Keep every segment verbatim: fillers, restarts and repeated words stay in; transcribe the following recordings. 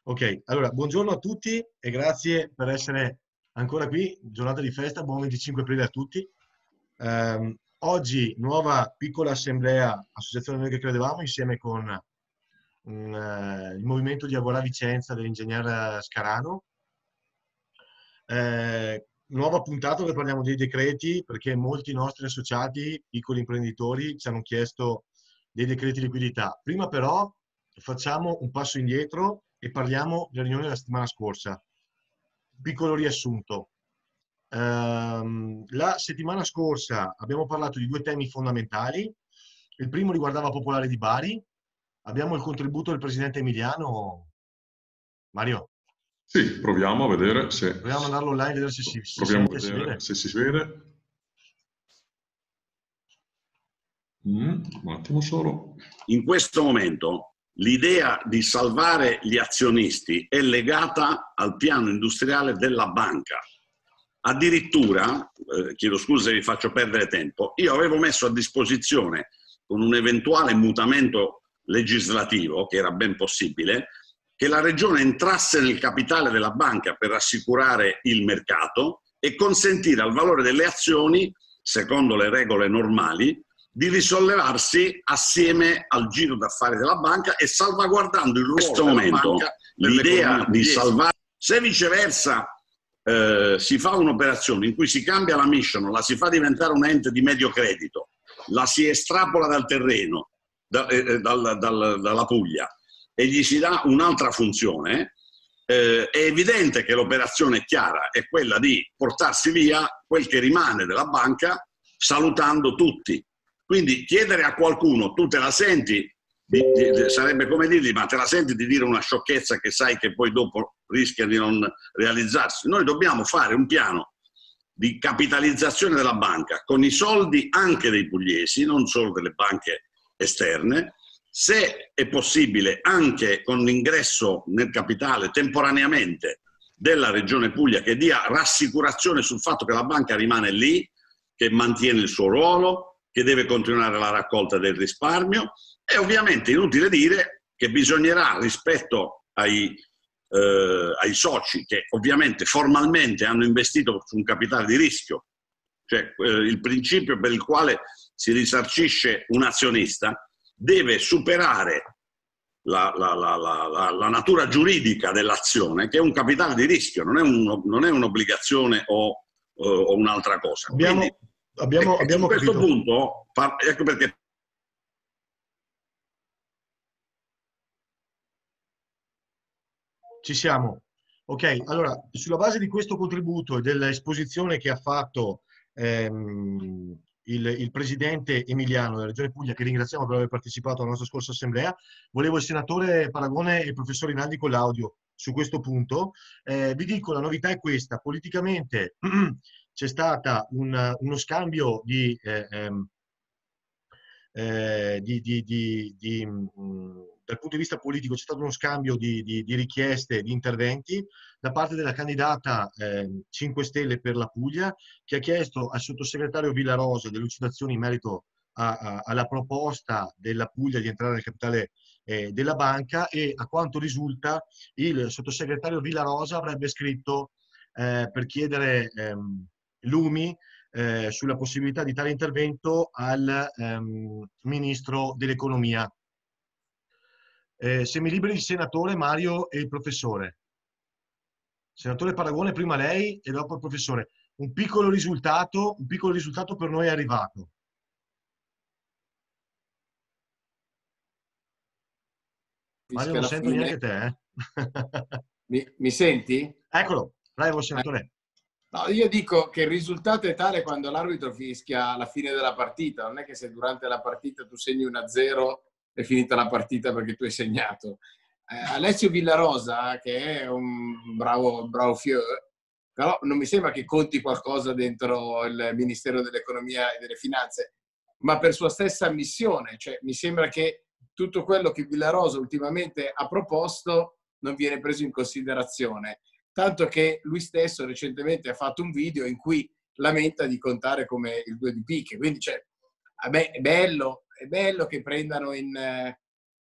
Ok, allora, buongiorno a tutti e grazie per essere ancora qui, giornata di festa, buon venticinque aprile a tutti. Ehm, oggi nuova piccola assemblea, associazione Noi che credevamo, insieme con mm, eh, il movimento di Agorà Vicenza dell'ingegner Scarano. Eh, nuova puntata dove parliamo dei decreti, perché molti nostri associati, piccoli imprenditori, ci hanno chiesto dei decreti liquidità. Prima però facciamo un passo indietro e parliamo della riunione della settimana scorsa. Piccolo riassunto. Ehm, la settimana scorsa abbiamo parlato di due temi fondamentali. Il primo riguardava Popolare di Bari. Abbiamo il contributo del presidente Emiliano. Mario, Sì, proviamo a vedere se... proviamo a mandarlo online, vedere se si, si proviamo sente a e si vedere vede. se si vede. Mm, un attimo solo. In questo momento l'idea di salvare gli azionisti è legata al piano industriale della banca. Addirittura, eh, chiedo scusa se vi faccio perdere tempo, io avevo messo a disposizione, con un eventuale mutamento legislativo, che era ben possibile, che la Regione entrasse nel capitale della banca per assicurare il mercato e consentire al valore delle azioni, secondo le regole normali, di risollevarsi assieme al giro d'affari della banca e salvaguardando il ruolo questo della momento, banca l'idea di salvare. Se viceversa eh, si fa un'operazione in cui si cambia la mission, la si fa diventare un ente di medio credito, la si estrapola dal terreno, da, eh, dal, dal, dalla Puglia, e gli si dà un'altra funzione, eh, è evidente che l'operazione è chiara, è quella di portarsi via quel che rimane della banca salutando tutti. Quindi chiedere a qualcuno, tu te la senti, di, di, di, sarebbe come dirgli, ma te la senti di dire una sciocchezza che sai che poi dopo rischia di non realizzarsi. Noi dobbiamo fare un piano di capitalizzazione della banca con i soldi anche dei pugliesi, non solo delle banche esterne, se è possibile anche con l'ingresso nel capitale temporaneamente della Regione Puglia, che dia rassicurazione sul fatto che la banca rimane lì, che mantiene il suo ruolo, che deve continuare la raccolta del risparmio. E ovviamente inutile dire che bisognerà, rispetto ai, eh, ai soci che ovviamente formalmente hanno investito su un capitale di rischio, cioè eh, il principio per il quale si risarcisce un azionista deve superare la, la, la, la, la natura giuridica dell'azione, che è un capitale di rischio, non è, un, non è un'obbligazione o, o un'altra cosa. Abbiamo, Quindi, abbiamo, e, abbiamo su questo capito. punto, ecco perché Ci siamo. Ok, allora, sulla base di questo contributo e dell'esposizione che ha fatto ehm, il, il presidente Emiliano della Regione Puglia, che ringraziamo per aver partecipato alla nostra scorsa assemblea, volevo il senatore Paragone e il professor Rinaldi con l'audio su questo punto. Eh, vi dico, la novità è questa: politicamente c'è stato un, uno scambio di... Eh, ehm, Eh, di, di, di, di, mh, dal punto di vista politico c'è stato uno scambio di, di, di richieste, di interventi da parte della candidata eh, cinque Stelle per la Puglia, che ha chiesto al sottosegretario Villarosa delucidazioni in merito a, a, alla proposta della Puglia di entrare nel capitale eh, della banca, e a quanto risulta il sottosegretario Villarosa avrebbe scritto eh, per chiedere ehm, lumi Eh, sulla possibilità di tale intervento al ehm, Ministro dell'Economia. Eh, se mi liberi il senatore, Mario e il professore. Senatore Paragone, prima lei e dopo il professore. Un piccolo risultato, un piccolo risultato per noi è arrivato. Mario, non sento fine. neanche te. Eh? mi, mi senti? Eccolo, prego, senatore. Eh. No, io dico che il risultato è tale quando l'arbitro fischia la fine della partita. Non è che se durante la partita tu segni uno a zero è finita la partita perché tu hai segnato. Eh, Alessio Villarosa, che è un bravo, bravo fiore, però non mi sembra che conti qualcosa dentro il Ministero dell'Economia e delle Finanze, ma per sua stessa missione. Cioè, mi sembra che tutto quello che Villarosa ultimamente ha proposto non viene preso in considerazione. Tanto che lui stesso recentemente ha fatto un video in cui lamenta di contare come il due di picche. Quindi, cioè, a me è bello, è bello che prendano in,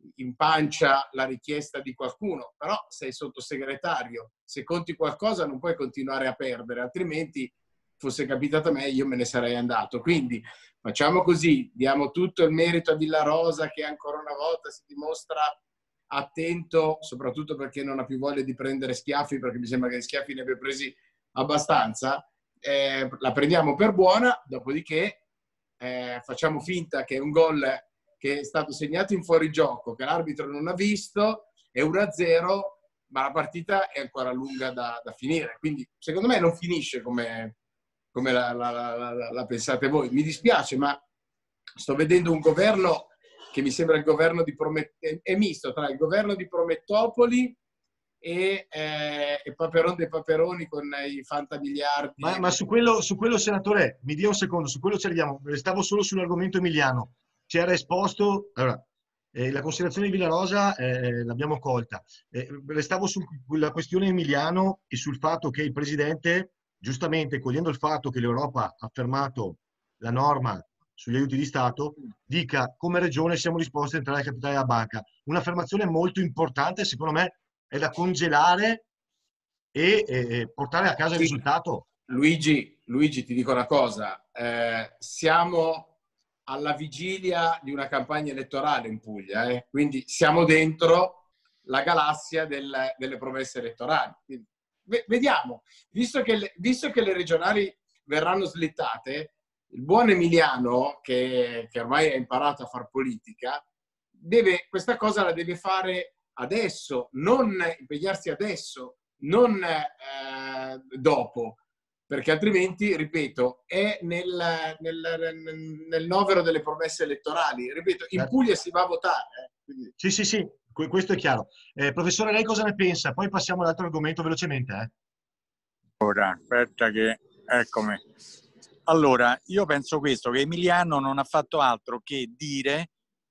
in pancia la richiesta di qualcuno, però sei sottosegretario, se conti qualcosa non puoi continuare a perdere, altrimenti fosse capitato a me io me ne sarei andato. Quindi facciamo così, diamo tutto il merito a Villarosa, che ancora una volta si dimostra attento, soprattutto perché non ha più voglia di prendere schiaffi, perché mi sembra che gli schiaffi ne abbia presi abbastanza. Eh, la prendiamo per buona, dopodiché eh, facciamo finta che è un gol che è stato segnato in fuorigioco, che l'arbitro non ha visto, è uno a zero, ma la partita è ancora lunga da, da finire. Quindi secondo me non finisce come, come la, la, la, la pensate voi. Mi dispiace, ma sto vedendo un governo che mi sembra il governo di Promet- è misto tra il governo di Promettopoli e, eh, e Paperon dei Paperoni con i fantamiliardi. Ma, ma su, quello, su quello, senatore, mi dia un secondo, su quello ci arriviamo. Stavo solo sull'argomento emiliano. Ci era esposto, allora, eh, la considerazione di Villarosa eh, l'abbiamo colta. Eh, restavo sulla questione emiliano e sul fatto che il Presidente, giustamente cogliendo il fatto che l'Europa ha fermato la norma sugli aiuti di Stato, dica come regione siamo disposti a entrare al capitale della banca. Un'affermazione molto importante, secondo me, è da congelare e, e portare a casa il sì. risultato. Luigi, Luigi, ti dico una cosa, eh, siamo alla vigilia di una campagna elettorale in Puglia, eh? Quindi siamo dentro la galassia del, delle promesse elettorali. Quindi, vediamo, visto che, le, visto che le regionali verranno slittate, il buon Emiliano, che, che ormai ha imparato a far politica, deve, questa cosa la deve fare adesso, non impegnarsi adesso, non eh, dopo, perché altrimenti, ripeto, è nel, nel, nel novero delle promesse elettorali. Ripeto, in Puglia si va a votare. Eh, quindi... Sì, sì, sì, questo è chiaro. Eh, professore, lei cosa ne pensa? Poi passiamo all'altro argomento velocemente. Eh. Ora, aspetta che... Eccomi. Allora, io penso questo, che Emiliano non ha fatto altro che dire,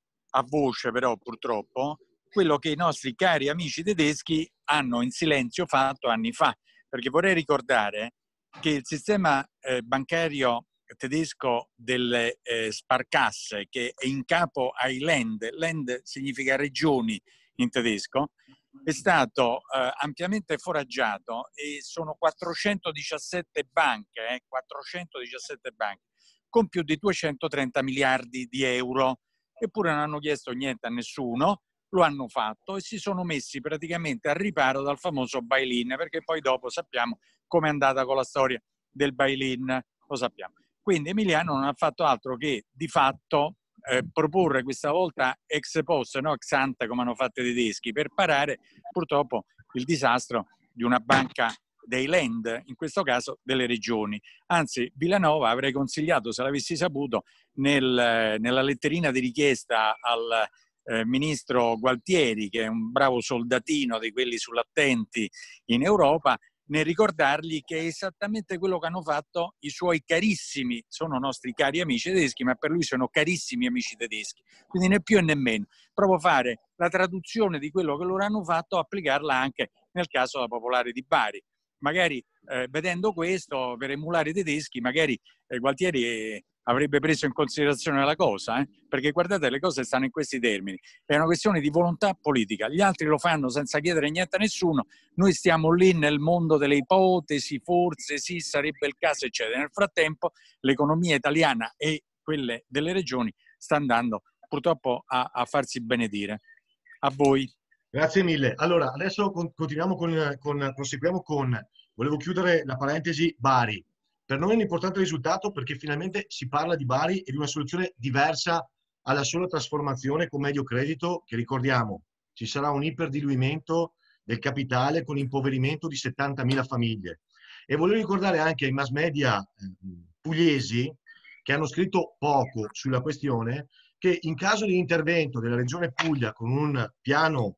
a voce però purtroppo, quello che i nostri cari amici tedeschi hanno in silenzio fatto anni fa. Perché vorrei ricordare che il sistema eh, bancario tedesco delle eh, Sparkasse, che è in capo ai Land, Land significa regioni in tedesco, è stato eh, ampiamente foraggiato e sono quattrocentodiciassette banche, eh, quattrocentodiciassette banche, con più di duecentotrenta miliardi di euro, eppure non hanno chiesto niente a nessuno, lo hanno fatto e si sono messi praticamente al riparo dal famoso bail-in, perché poi dopo sappiamo come è andata con la storia del bail-in, lo sappiamo. Quindi Emiliano non ha fatto altro che di fatto eh, proporre questa volta ex post, no ex ante come hanno fatto i tedeschi, per parare purtroppo il disastro di una banca dei land, in questo caso delle regioni. Anzi, Villanova avrei consigliato, se l'avessi saputo, nel, nella letterina di richiesta al eh, ministro Gualtieri, che è un bravo soldatino di quelli sull'attenti in Europa, nel ricordargli che è esattamente quello che hanno fatto i suoi carissimi, sono nostri cari amici tedeschi, ma per lui sono carissimi amici tedeschi, quindi né più né meno, proprio fare la traduzione di quello che loro hanno fatto, applicarla anche nel caso della Popolare di Bari. Magari eh, vedendo questo, per emulare i tedeschi, magari eh, Gualtieri eh, avrebbe preso in considerazione la cosa, eh? Perché guardate, le cose stanno in questi termini, è una questione di volontà politica, gli altri lo fanno senza chiedere niente a nessuno, noi stiamo lì nel mondo delle ipotesi, forse sì, sarebbe il caso, eccetera. Nel frattempo l'economia italiana e quelle delle regioni sta andando purtroppo a, a farsi benedire. A voi. Grazie mille. Allora, adesso continuiamo con, con, proseguiamo con, volevo chiudere la parentesi Bari. Per noi è un importante risultato perché finalmente si parla di Bari e di una soluzione diversa alla sola trasformazione con medio credito, che ricordiamo, ci sarà un iperdiluimento del capitale con impoverimento di settantamila famiglie. E volevo ricordare anche ai mass media pugliesi, che hanno scritto poco sulla questione, che in caso di intervento della Regione Puglia con un piano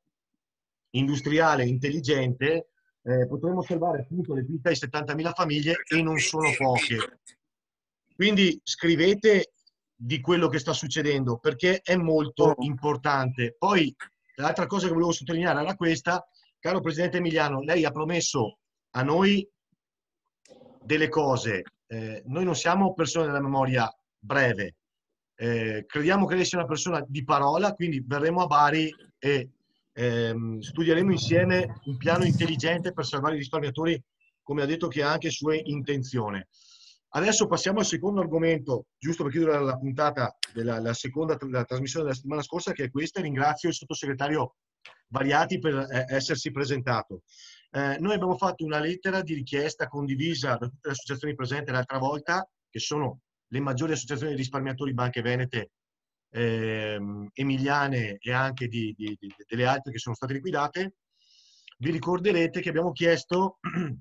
industriale intelligente eh, potremo salvare appunto le vite di settantamila famiglie e non sono poche. Quindi scrivete di quello che sta succedendo perché è molto importante. Poi l'altra cosa che volevo sottolineare era questa: caro Presidente Emiliano, lei ha promesso a noi delle cose, eh, noi non siamo persone della memoria breve, Eh, crediamo che lei sia una persona di parola, quindi verremo a Bari e ehm, studieremo insieme un piano intelligente per salvare i risparmiatori, come ha detto che ha anche sue intenzioni. Adesso passiamo al secondo argomento, giusto per chiudere la puntata della la seconda la trasmissione della settimana scorsa, che è questa. Ringrazio il sottosegretario Variati per eh, essersi presentato. Eh, noi abbiamo fatto una lettera di richiesta condivisa da tutte le associazioni presenti l'altra volta, che sono le maggiori associazioni di risparmiatori banche venete, ehm, emiliane e anche di, di, di, delle altre che sono state liquidate. Vi ricorderete che abbiamo chiesto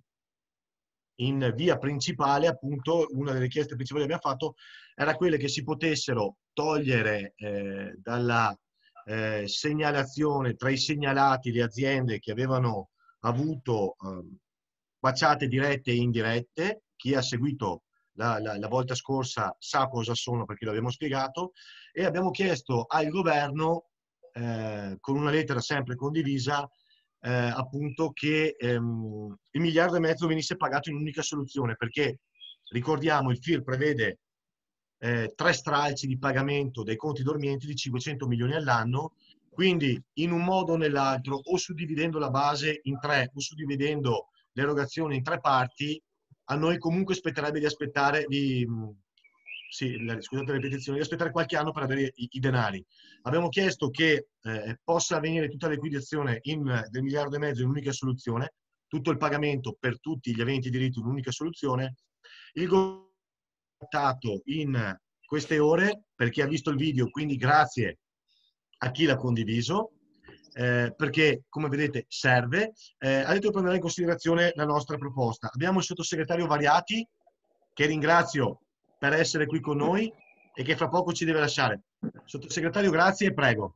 in via principale, appunto, una delle richieste principali che abbiamo fatto era quelle che si potessero togliere eh, dalla eh, segnalazione tra i segnalati le aziende che avevano avuto eh, baciate dirette e indirette. Chi ha seguito la, la, la volta scorsa sa cosa sono, perché l'abbiamo spiegato, e abbiamo chiesto al governo, eh, con una lettera sempre condivisa, Eh, appunto che ehm, il miliardo e mezzo venisse pagato in un'unica soluzione, perché ricordiamo il F I R prevede eh, tre stralci di pagamento dei conti dormienti di cinquecento milioni all'anno, quindi in un modo o nell'altro, o suddividendo la base in tre o suddividendo l'erogazione in tre parti, a noi comunque spetterebbe di aspettare di, sì, scusate la ripetizione, di aspettare qualche anno per avere i, i denari. Abbiamo chiesto che eh, possa avvenire tutta la liquidazione in, del miliardo e mezzo in un'unica soluzione, tutto il pagamento per tutti gli aventi diritto in un'unica soluzione. Il governo ha trattato in queste ore, perché ha visto il video, quindi grazie a chi l'ha condiviso, eh, perché come vedete serve, eh, ha detto di prendere in considerazione la nostra proposta. Abbiamo il sottosegretario Variati, che ringrazio per essere qui con noi e che fra poco ci deve lasciare. Sottosegretario, grazie e prego.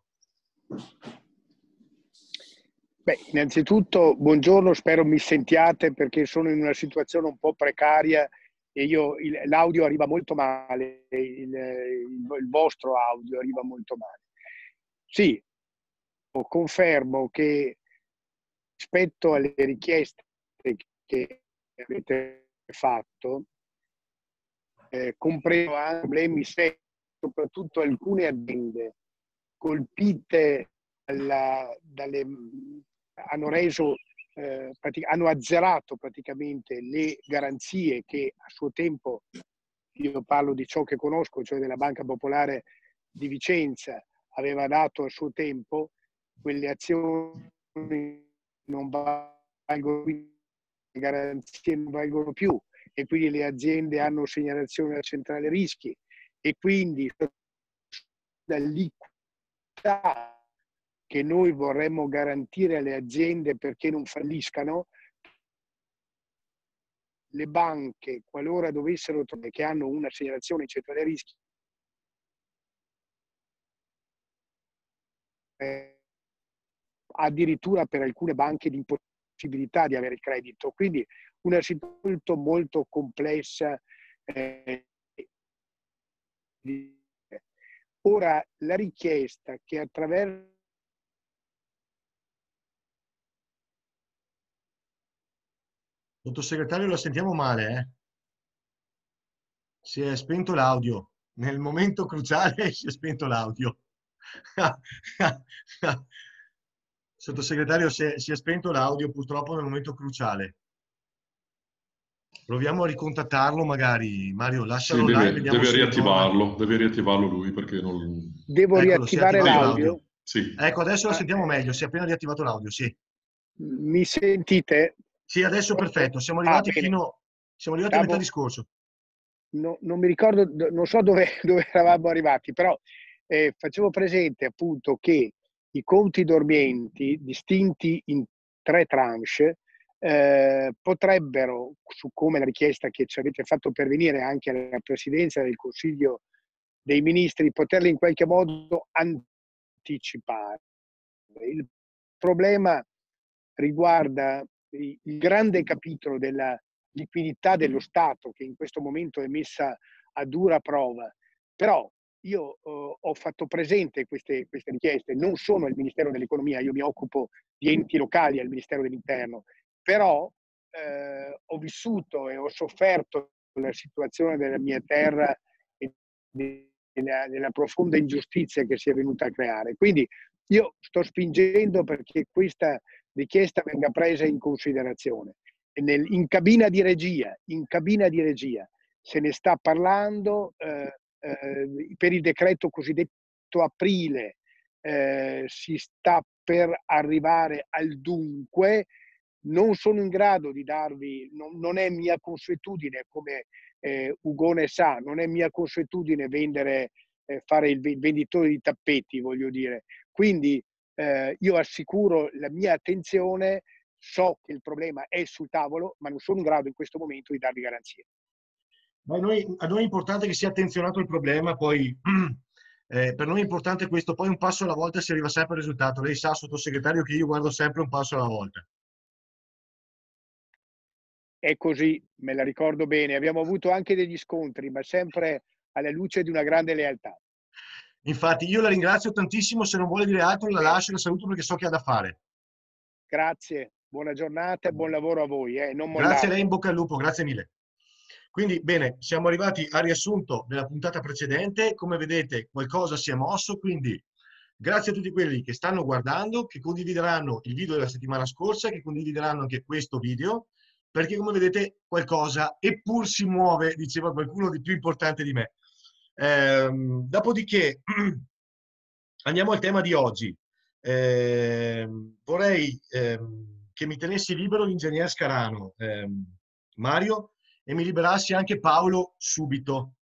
Beh, innanzitutto buongiorno, spero mi sentiate perché sono in una situazione un po' precaria e io l'audio arriva molto male, il, il, il vostro audio arriva molto male. Sì, confermo che rispetto alle richieste che avete fatto, eh, comprendo anche problemi seri, soprattutto alcune aziende colpite dalla, dalle, hanno reso, eh, hanno azzerato praticamente le garanzie che a suo tempo, io parlo di ciò che conosco, cioè della Banca Popolare di Vicenza, aveva dato a suo tempo. Quelle azioni non valgono più, le garanzie non valgono più e quindi le aziende hanno segnalazione alla centrale rischi e quindi la liquidità che noi vorremmo garantire alle aziende perché non falliscano, le banche, qualora dovessero trovare che hanno una segnalazione in centrale rischi, eh, addirittura per alcune banche di impossibilità di avere credito. Quindi una situazione molto, molto complessa. Eh, ora, la richiesta che attraverso Sottosegretario, la sentiamo male, eh? Si è spento l'audio. Nel momento cruciale si è spento l'audio. Sottosegretario, si è, si è spento l'audio purtroppo nel momento cruciale. Proviamo a ricontattarlo magari. Mario, lascialo sì, là deve, e vediamo deve se riattivarlo, deve riattivarlo lui perché non... Devo Eccolo, si è riattivare attivato l'audio? l'audio. Sì. Ecco, adesso la Ah, sentiamo meglio. Si è appena riattivato l'audio, sì. Mi sentite? Sì, adesso perfetto. Siamo Ah, arrivati bene. fino... Siamo arrivati a Stavo, metà discorso. no, non mi ricordo, non so dove, dove eravamo arrivati, però eh, facevo presente appunto che i conti dormienti distinti in tre tranche eh, potrebbero, su come la richiesta che ci avete fatto pervenire anche alla Presidenza del Consiglio dei Ministri, poterli in qualche modo anticipare. Il problema riguarda il grande capitolo della liquidità dello Stato che in questo momento è messa a dura prova. Però io eh, ho fatto presente queste, queste richieste, non sono al Ministero dell'Economia, io mi occupo di enti locali al Ministero dell'Interno, però eh, ho vissuto e ho sofferto la situazione della mia terra e nella, nella profonda ingiustizia che si è venuta a creare. Quindi io sto spingendo perché questa richiesta venga presa in considerazione. E nel, in cabina di regia, in cabina di regia se ne sta parlando eh, eh, per il decreto cosiddetto aprile, eh, si sta per arrivare al dunque. Non sono in grado di darvi, non, non è mia consuetudine, come eh, Ugone sa, non è mia consuetudine vendere, eh, fare il venditore di tappeti, voglio dire. Quindi eh, io assicuro la mia attenzione, so che il problema è sul tavolo, ma non sono in grado in questo momento di darvi garanzie. Ma noi, a noi è importante che sia attenzionato il problema, poi eh, per noi è importante questo, poi un passo alla volta si arriva sempre al risultato. Lei sa, sottosegretario, che io guardo sempre un passo alla volta. È così, me la ricordo bene. Abbiamo avuto anche degli scontri, ma sempre alla luce di una grande lealtà. Infatti, io la ringrazio tantissimo. Se non vuole dire altro, la lascio e la saluto perché so che ha da fare. Grazie, buona giornata e buon lavoro a voi. Eh. Non grazie a lei, in bocca al lupo, grazie mille. Quindi, bene, siamo arrivati al riassunto della puntata precedente. Come vedete, qualcosa si è mosso, quindi grazie a tutti quelli che stanno guardando, che condivideranno il video della settimana scorsa, che condivideranno anche questo video, perché come vedete qualcosa eppur si muove, diceva qualcuno di più importante di me. Ehm, dopodiché andiamo al tema di oggi. Ehm, vorrei ehm, che mi tenessi libero l'ingegner Scarano, ehm, Mario, e mi liberassi anche Paolo subito.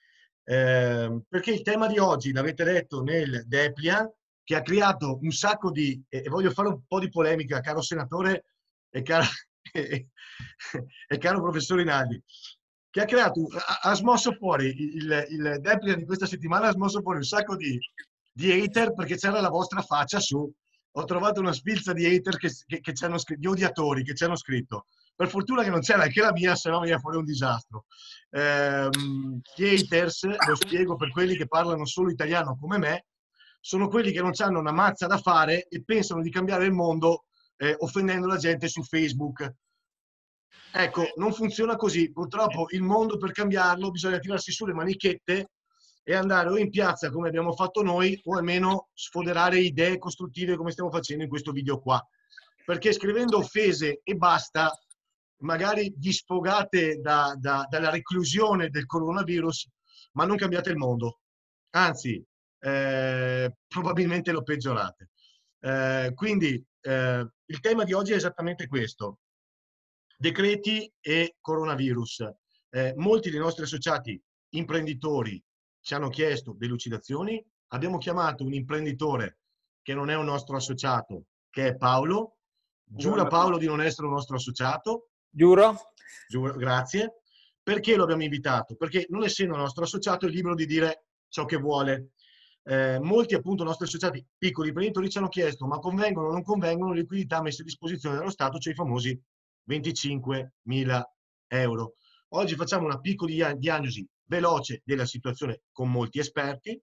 Ehm, perché il tema di oggi, l'avete letto nel Depliant, che ha creato un sacco di... e voglio fare un po' di polemica, caro senatore e caro... e caro professor Rinaldi, che ha creato, ha, ha smosso fuori il, il Depliant di questa settimana, ha smosso fuori un sacco di, di hater perché c'era la vostra faccia su. Ho trovato una sfilza di hater che, che, che ci hanno scritto, di odiatori che ci hanno scritto. Per fortuna che non c'era anche la mia, se no veniva fuori un disastro. Ehm, gli haters, lo spiego per quelli che parlano solo italiano come me, sono quelli che non hanno una mazza da fare e pensano di cambiare il mondo eh, offendendo la gente su Facebook. Ecco, non funziona così. Purtroppo il mondo, per cambiarlo, bisogna tirarsi su le manichette e andare o in piazza come abbiamo fatto noi, o almeno sfoderare idee costruttive come stiamo facendo in questo video qua. Perché scrivendo offese e basta, magari vi sfogate da, da, dalla reclusione del coronavirus, ma non cambiate il mondo. Anzi, eh, probabilmente lo peggiorate. Eh, quindi eh, il tema di oggi è esattamente questo. Decreti e coronavirus. Eh, molti dei nostri associati imprenditori ci hanno chiesto delucidazioni. Abbiamo chiamato un imprenditore che non è un nostro associato, che è Paolo. Giura Paolo di non essere un nostro associato? Giuro. Giuro, grazie. Perché lo abbiamo invitato? Perché non essendo un nostro associato è libero di dire ciò che vuole. Eh, molti appunto nostri associati piccoli imprenditori ci hanno chiesto ma convengono o non convengono le liquidità messe a disposizione dallo Stato, cioè i famosi venticinquemila euro. Oggi facciamo una piccola diagnosi veloce della situazione con molti esperti.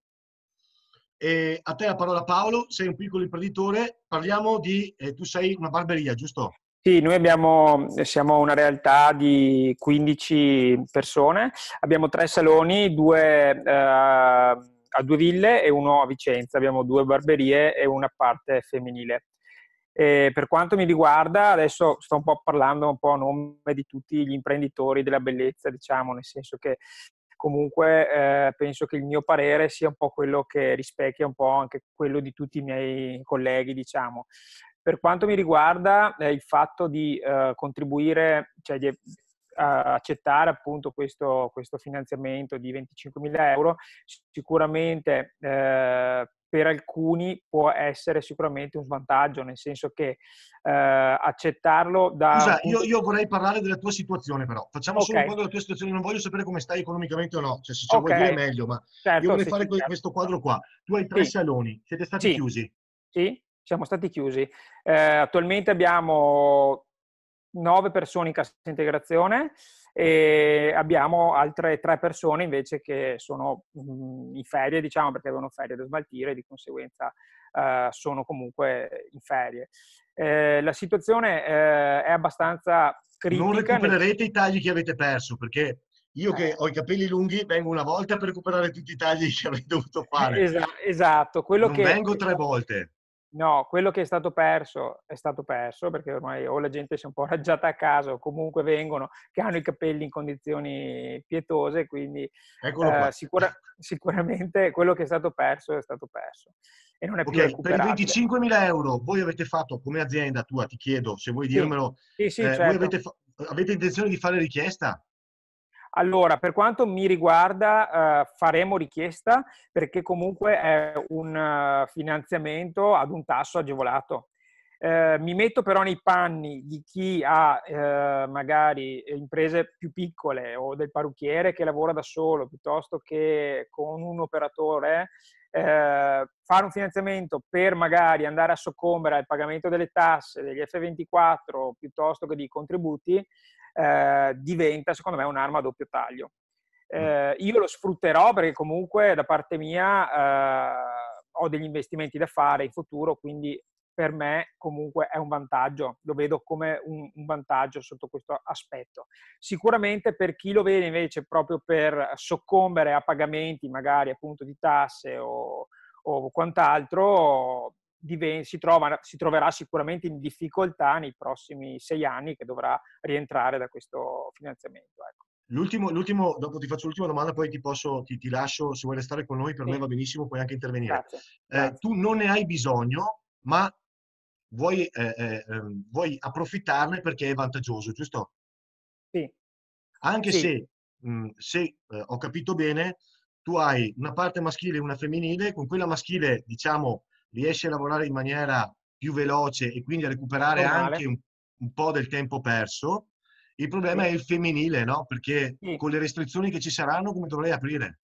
E a te la parola Paolo, sei un piccolo imprenditore, parliamo di, eh, tu sei una barberia, giusto? Sì, noi abbiamo, siamo una realtà di quindici persone, abbiamo tre saloni, due eh, a Due Ville e uno a Vicenza, abbiamo due barberie e una parte femminile. E per quanto mi riguarda, adesso sto un po' parlando un po' a nome di tutti gli imprenditori della bellezza, diciamo, nel senso che comunque eh, penso che il mio parere sia un po' quello che rispecchia un po' anche quello di tutti i miei colleghi, diciamo. Per quanto mi riguarda, eh, il fatto di eh, contribuire, cioè di uh, accettare appunto questo, questo finanziamento di venticinquemila euro, sicuramente eh, per alcuni può essere sicuramente un svantaggio, nel senso che eh, accettarlo da... Scusa, io, io vorrei parlare della tua situazione però. Facciamo okay. solo un quadro della tua situazione, non voglio sapere come stai economicamente o no, cioè se okay. vuoi dire meglio, ma certo, io vorrei sì, fare sì, certo. questo quadro qua. Tu hai tre sì. saloni, siete stati sì. chiusi? Sì, siamo stati chiusi. Eh, attualmente abbiamo nove persone in cassa integrazione e abbiamo altre tre persone invece che sono mh, in ferie, diciamo, perché avevano ferie da smaltire, di conseguenza eh, sono comunque in ferie. Eh, la situazione eh, è abbastanza critica. Non recupererete nel... i tagli che avete perso, perché Io che Eh. ho i capelli lunghi vengo una volta per recuperare tutti i tagli che avrei dovuto fare. Esa- esatto, quello Non che vengo è tre stato- volte. No, quello che è stato perso è stato perso, perché ormai o la gente si è un po' arrangiata a casa o comunque vengono che hanno i capelli in condizioni pietose, quindi Eccolo eh, qua. sicura- sicuramente quello che è stato perso è stato perso e non è più Ok, per i recuperabile. venticinquemila euro voi avete fatto come azienda tua, ti chiedo se vuoi Sì, dirmelo, sì, sì, eh, voi certo. avete, fa- avete intenzione di fare richiesta? Allora, per quanto mi riguarda, eh, faremo richiesta perché comunque è un eh, finanziamento ad un tasso agevolato. Eh, mi metto però nei panni di chi ha eh, magari imprese più piccole o del parrucchiere che lavora da solo piuttosto che con un operatore. Eh, fare un finanziamento per magari andare a soccombere al pagamento delle tasse, degli F ventiquattro piuttosto che dei contributi, eh, diventa secondo me un'arma a doppio taglio. Eh, io lo sfrutterò perché comunque da parte mia eh, ho degli investimenti da fare in futuro, quindi per me comunque è un vantaggio, lo vedo come un, un vantaggio sotto questo aspetto. Sicuramente per chi lo vede invece proprio per soccombere a pagamenti magari appunto di tasse o, o quant'altro, si, trova, si troverà sicuramente in difficoltà nei prossimi sei anni che dovrà rientrare da questo finanziamento. Ecco. L'ultimo, l'ultimo, dopo ti faccio l'ultima domanda, poi ti, posso, ti, ti lascio, se vuoi restare con noi, per Sì. me va benissimo, puoi anche intervenire. Grazie, Eh, grazie. tu non ne hai bisogno, ma vuoi, eh, eh, vuoi approfittarne perché è vantaggioso, giusto? Sì. Anche Sì. se, mh, se eh, ho capito bene, tu hai una parte maschile e una femminile, con quella maschile, diciamo, riesci a lavorare in maniera più veloce e quindi a recuperare Normale. anche un, un po' del tempo perso. Il problema Sì. è il femminile, no? Perché Sì. con le restrizioni che ci saranno, come dovrei aprire?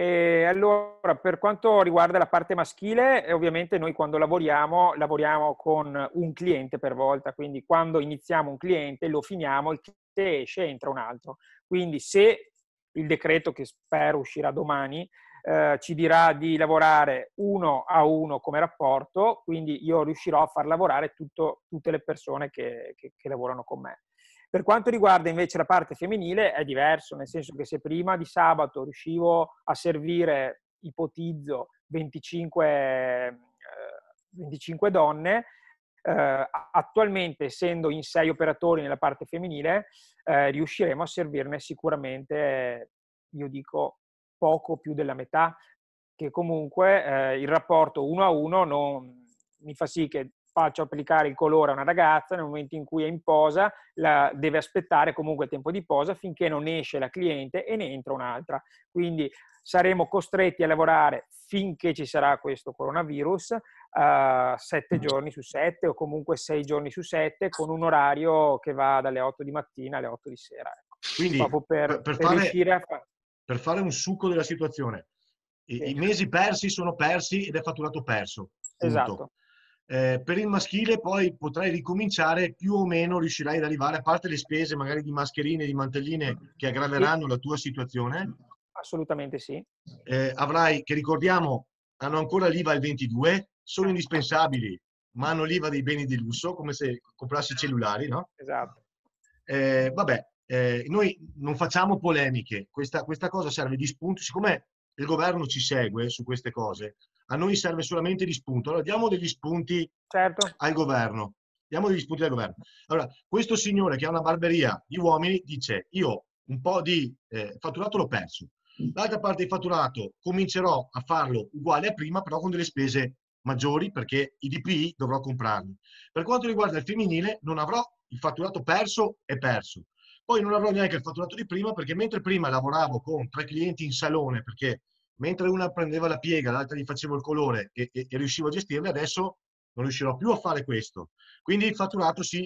E allora, per quanto riguarda la parte maschile, eh, ovviamente noi quando lavoriamo, lavoriamo con un cliente per volta, quindi quando iniziamo un cliente lo finiamo, il cliente esce, entra un altro. Quindi se il decreto, che spero uscirà domani, eh, ci dirà di lavorare uno a uno come rapporto, quindi io riuscirò a far lavorare tutto, tutte le persone che, che, che lavorano con me. Per quanto riguarda invece la parte femminile è diverso, nel senso che se prima di sabato riuscivo a servire, ipotizzo, venticinque, eh, venticinque donne, eh, attualmente essendo in sei operatori nella parte femminile, eh, riusciremo a servirne sicuramente, io dico, poco più della metà, che comunque eh, il rapporto uno a uno non, mi fa sì che faccio applicare il colore a una ragazza nel momento in cui è in posa, la, deve aspettare comunque il tempo di posa finché non esce la cliente e ne entra un'altra. Quindi saremo costretti a lavorare finché ci sarà questo coronavirus, uh, sette giorni su sette o comunque sei giorni su sette con un orario che va dalle otto di mattina alle otto di sera. Ecco. Quindi, Proprio per, per, per per fare, riuscire a fare... per fare un succo della situazione, i, Sì. i mesi persi sono persi ed è fatturato perso. Punto. Esatto. Eh, per il maschile poi potrai ricominciare, più o meno riuscirai ad arrivare, a parte le spese magari di mascherine, di mantelline che aggraveranno Sì. la tua situazione. Assolutamente sì. Eh, avrai, che ricordiamo, hanno ancora l'I V A il ventidue, sono indispensabili, ma hanno l'I V A dei beni di lusso, come se comprassi cellulari, no? Esatto. Eh, vabbè, eh, noi non facciamo polemiche, questa, questa cosa serve di spunto, siccome il governo ci segue su queste cose, a noi serve solamente di spunto. Allora diamo degli spunti certo. al governo. Diamo degli spunti al governo. Allora, questo signore che ha una barberia di uomini dice: io un po' di eh, fatturato l'ho perso. L'altra parte di fatturato comincerò a farlo uguale a prima, però con delle spese maggiori, perché i D P I dovrò comprarli. Per quanto riguarda il femminile, non avrò il fatturato perso e perso. Poi non avrò neanche il fatturato di prima, perché mentre prima lavoravo con tre clienti in salone, perché mentre una prendeva la piega, l'altra gli facevo il colore e, e, e riuscivo a gestirle, adesso non riuscirò più a fare questo. Quindi il fatturato si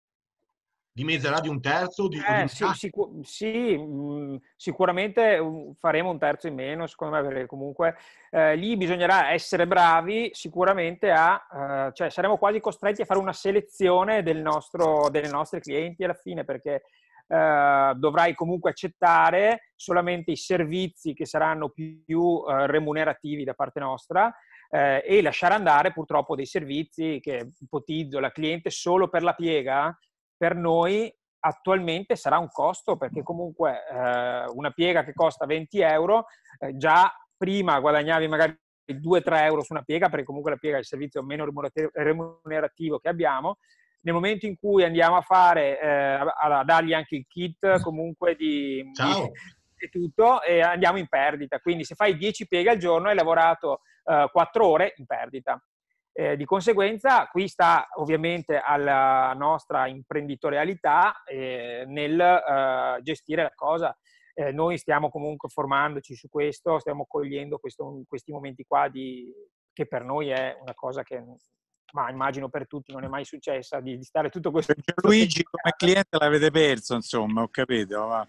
dimezzerà di un terzo di, o di Eh, sì, metà. sicu- sì, mh, sicuramente um, faremo un terzo in meno, secondo me, perché comunque eh, lì bisognerà essere bravi sicuramente a, eh, cioè saremo quasi costretti a fare una selezione del nostro, delle nostre clienti alla fine, perché eh, dovrai comunque accettare solamente i servizi che saranno più, più eh, remunerativi da parte nostra, eh, e lasciare andare purtroppo dei servizi che ipotizzo la cliente solo per la piega, per noi attualmente sarà un costo, perché comunque eh, una piega che costa venti euro, eh, già prima guadagnavi magari due tre euro su una piega, perché comunque la piega è il servizio meno remunerativo che abbiamo. Nel momento in cui andiamo a fare, eh, a, a dargli anche il kit comunque di, Ciao. di e tutto, e andiamo in perdita. Quindi se fai dieci pieghe al giorno hai lavorato eh, quattro ore in perdita. Eh, di conseguenza qui sta ovviamente alla nostra imprenditorialità eh, nel eh, gestire la cosa. Eh, noi stiamo comunque formandoci su questo, stiamo cogliendo questo, questi momenti qua di, che per noi è una cosa che, ma immagino per tutti, non è mai successa, di, di stare tutto questo... Luigi come cliente l'avete perso, insomma, ho capito. Va.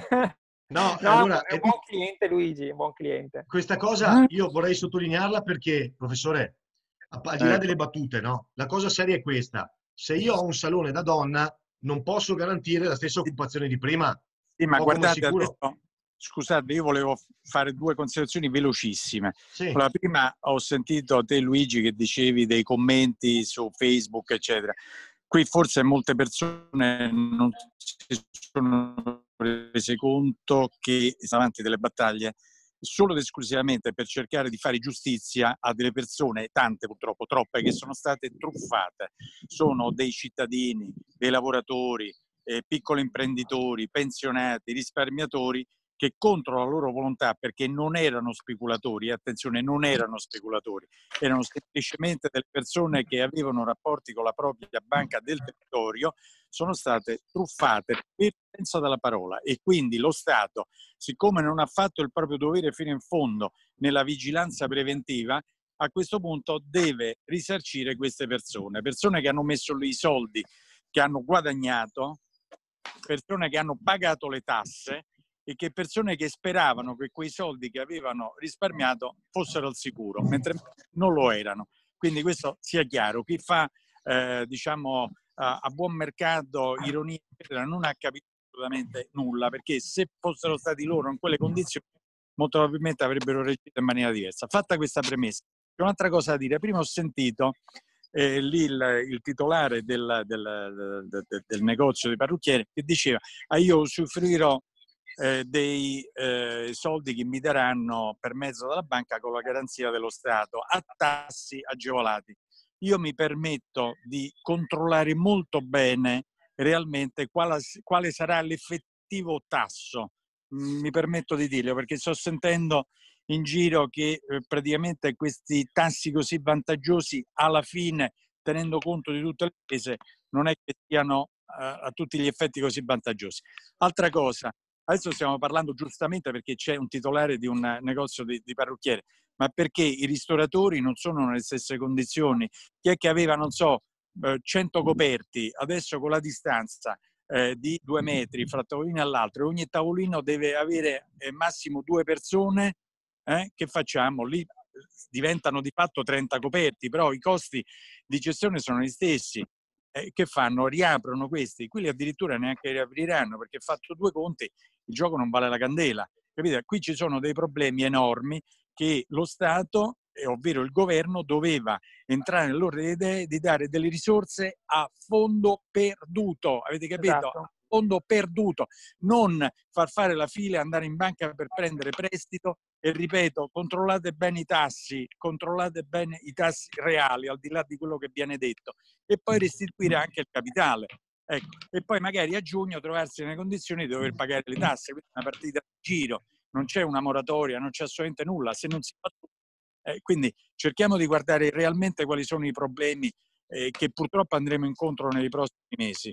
No, no, allora, è un buon cliente Luigi, un buon cliente. Questa cosa io vorrei sottolinearla perché, professore, al di là ecco. delle battute, no? La cosa seria è questa: se io ho un salone da donna, non posso garantire la stessa occupazione di prima. Sì, ma Poco ma guardate, sicuro. adesso, scusate, io volevo fare due considerazioni velocissime. Sì. La prima, ho sentito te Luigi che dicevi dei commenti su Facebook, eccetera. Qui forse molte persone non si sono rese conto che sono avanti delle battaglie solo ed esclusivamente per cercare di fare giustizia a delle persone, tante purtroppo, troppe, che sono state truffate. Sono dei cittadini, dei lavoratori, eh, piccoli imprenditori, pensionati, risparmiatori, che contro la loro volontà, perché non erano speculatori, attenzione, non erano speculatori, erano semplicemente delle persone che avevano rapporti con la propria banca del territorio, sono state truffate per senso della parola. E quindi lo Stato, siccome non ha fatto il proprio dovere fino in fondo nella vigilanza preventiva, a questo punto deve risarcire queste persone, persone che hanno messo lì i soldi, che hanno guadagnato, persone che hanno pagato le tasse e che persone che speravano che quei soldi che avevano risparmiato fossero al sicuro, mentre non lo erano. Quindi questo sia chiaro. Chi fa, eh, diciamo, a, a buon mercato ironia non ha capito assolutamente nulla, perché se fossero stati loro in quelle condizioni molto probabilmente avrebbero reagito in maniera diversa. Fatta questa premessa, c'è un'altra cosa da dire. Prima ho sentito eh, lì il, il titolare del, del, del, del, del negozio di parrucchiere che diceva: ah, io usufruirò eh, dei eh, soldi che mi daranno per mezzo della banca con la garanzia dello Stato a tassi agevolati. Io mi permetto di controllare molto bene realmente quale, quale sarà l'effettivo tasso. Mi permetto di dirlo perché sto sentendo in giro che eh, praticamente questi tassi così vantaggiosi alla fine, tenendo conto di tutte le spese, non è che siano eh, a tutti gli effetti così vantaggiosi. Altra cosa, adesso stiamo parlando giustamente perché c'è un titolare di un negozio di, di parrucchiere, ma perché i ristoratori non sono nelle stesse condizioni. Chi è che aveva, non so, cento coperti, adesso con la distanza eh, di due metri fra tavolino all'altro, e ogni tavolino deve avere eh, massimo due persone, eh, che facciamo? Lì diventano di fatto trenta coperti, però i costi di gestione sono gli stessi. Eh, che fanno? Riaprono questi, quelli addirittura neanche riapriranno, perché fatto due conti il gioco non vale la candela. Capite? Qui ci sono dei problemi enormi che lo Stato, ovvero il governo, doveva entrare nell'ordine di idee di dare delle risorse a fondo perduto. Avete capito? Esatto. A fondo perduto. Non far fare la fila e andare in banca per prendere prestito. E ripeto, controllate bene i tassi, controllate bene i tassi reali, al di là di quello che viene detto, e poi restituire anche il capitale. Ecco. E poi magari a giugno trovarsi nelle condizioni di dover pagare le tasse, quindi una partita di giro, non c'è una moratoria, non c'è assolutamente nulla, se non si fa tutto. Eh, quindi cerchiamo di guardare realmente quali sono i problemi eh, che purtroppo andremo incontro nei prossimi mesi.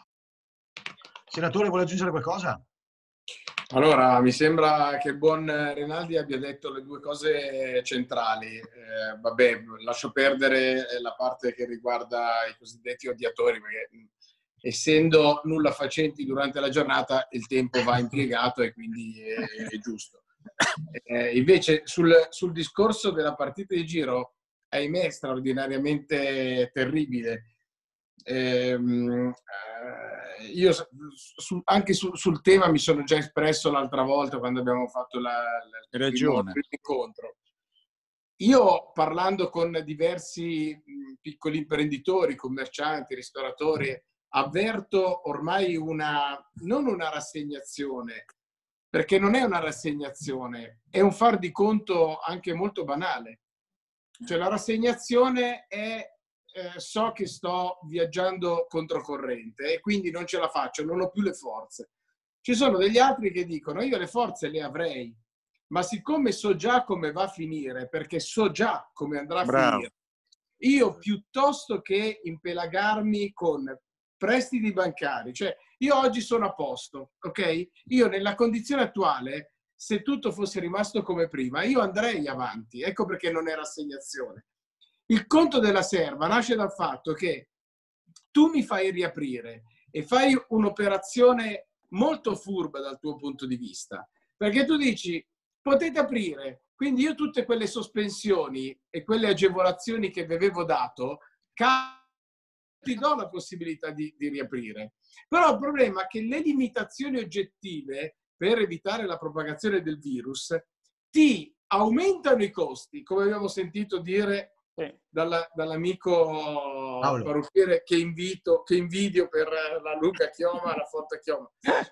Senatore, vuole aggiungere qualcosa? Allora, mi sembra che il buon Rinaldi abbia detto le due cose centrali. Eh, vabbè, lascio perdere la parte che riguarda i cosiddetti odiatori, perché essendo nulla facenti durante la giornata il tempo va impiegato e quindi è, è giusto. Eh, invece sul, sul discorso della partita di giro, ahimè, straordinariamente terribile. Eh, eh, io su, anche su, sul tema mi sono già espresso l'altra volta quando abbiamo fatto la, la, il primo incontro. Io, parlando con diversi mh, piccoli imprenditori, commercianti, ristoratori, avverto ormai una, non una rassegnazione, perché non è una rassegnazione, è un far di conto anche molto banale. Cioè la rassegnazione è eh, so che sto viaggiando controcorrente e quindi non ce la faccio, non ho più le forze. Ci sono degli altri che dicono io le forze le avrei, ma siccome so già come va a finire, perché so già come andrà a Bravo. finire, io piuttosto che impelagarmi con prestiti bancari, cioè io oggi sono a posto, ok? Io nella condizione attuale, se tutto fosse rimasto come prima, io andrei avanti, ecco perché non è rassegnazione. Il conto della serva nasce dal fatto che tu mi fai riaprire e fai un'operazione molto furba dal tuo punto di vista, perché tu dici potete aprire, quindi io tutte quelle sospensioni e quelle agevolazioni che vi avevo dato ti do la possibilità di, di riaprire. Però il problema è che le limitazioni oggettive per evitare la propagazione del virus ti aumentano i costi, come abbiamo sentito dire Sì. dalla, dall'amico Paolo. parrucchiere che invito, che invidio per la lunga chioma, la forte chioma.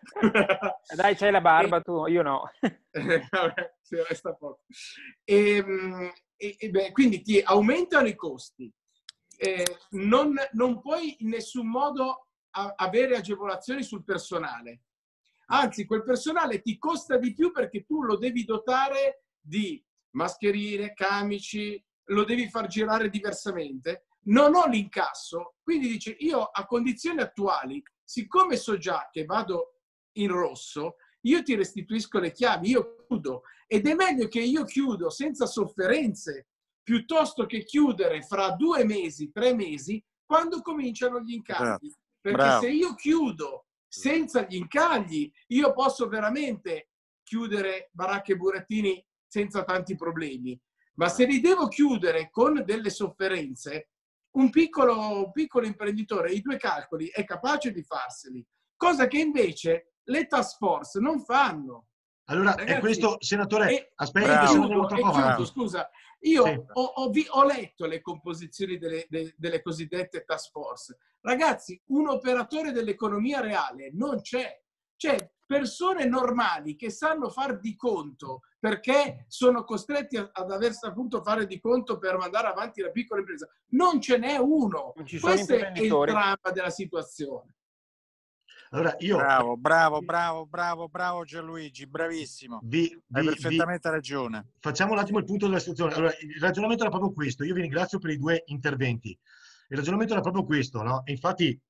Dai, c'hai la barba tu, io no. Vabbè, sì, resta poco. E, e, e beh, quindi ti aumentano i costi. Eh, non, non puoi in nessun modo a, avere agevolazioni sul personale. Anzi, quel personale ti costa di più perché tu lo devi dotare di mascherine, camici, lo devi far girare diversamente. Non ho l'incasso, quindi dice io a condizioni attuali, siccome so già che vado in rosso, io ti restituisco le chiavi, io chiudo. Ed è meglio che io chiudo senza sofferenze piuttosto che chiudere fra due mesi, tre mesi, quando cominciano gli incagli. Perché Bravo. se io chiudo senza gli incagli, io posso veramente chiudere baracche e burattini senza tanti problemi. Ma se li devo chiudere con delle sofferenze, un piccolo, un piccolo imprenditore, i due calcoli, è capace di farseli. Cosa che invece le task force non fanno. Allora, Ragazzi, è questo, senatore, e, aspetti e che se no chiudo, andiamo e troppo chiudo, avanti. scusa, io Sì. ho, ho, vi- ho letto le composizioni delle, de- delle cosiddette task force. Ragazzi, un operatore dell'economia reale non c'è. C'è persone normali che sanno far di conto perché sono costretti a- ad aver saputo fare di conto per mandare avanti la piccola impresa. Non ce n'è uno. Non ci sono Questo è il imprenditori. dramma della situazione. Allora, io Bravo, bravo, bravo, bravo, bravo Gianluigi, bravissimo. vi, Hai vi- perfettamente ragione. facciamo un attimo il punto della situazione. Allora, il ragionamento era proprio questo. Io vi ringrazio per i due interventi. Il ragionamento era proprio questo, no? E infatti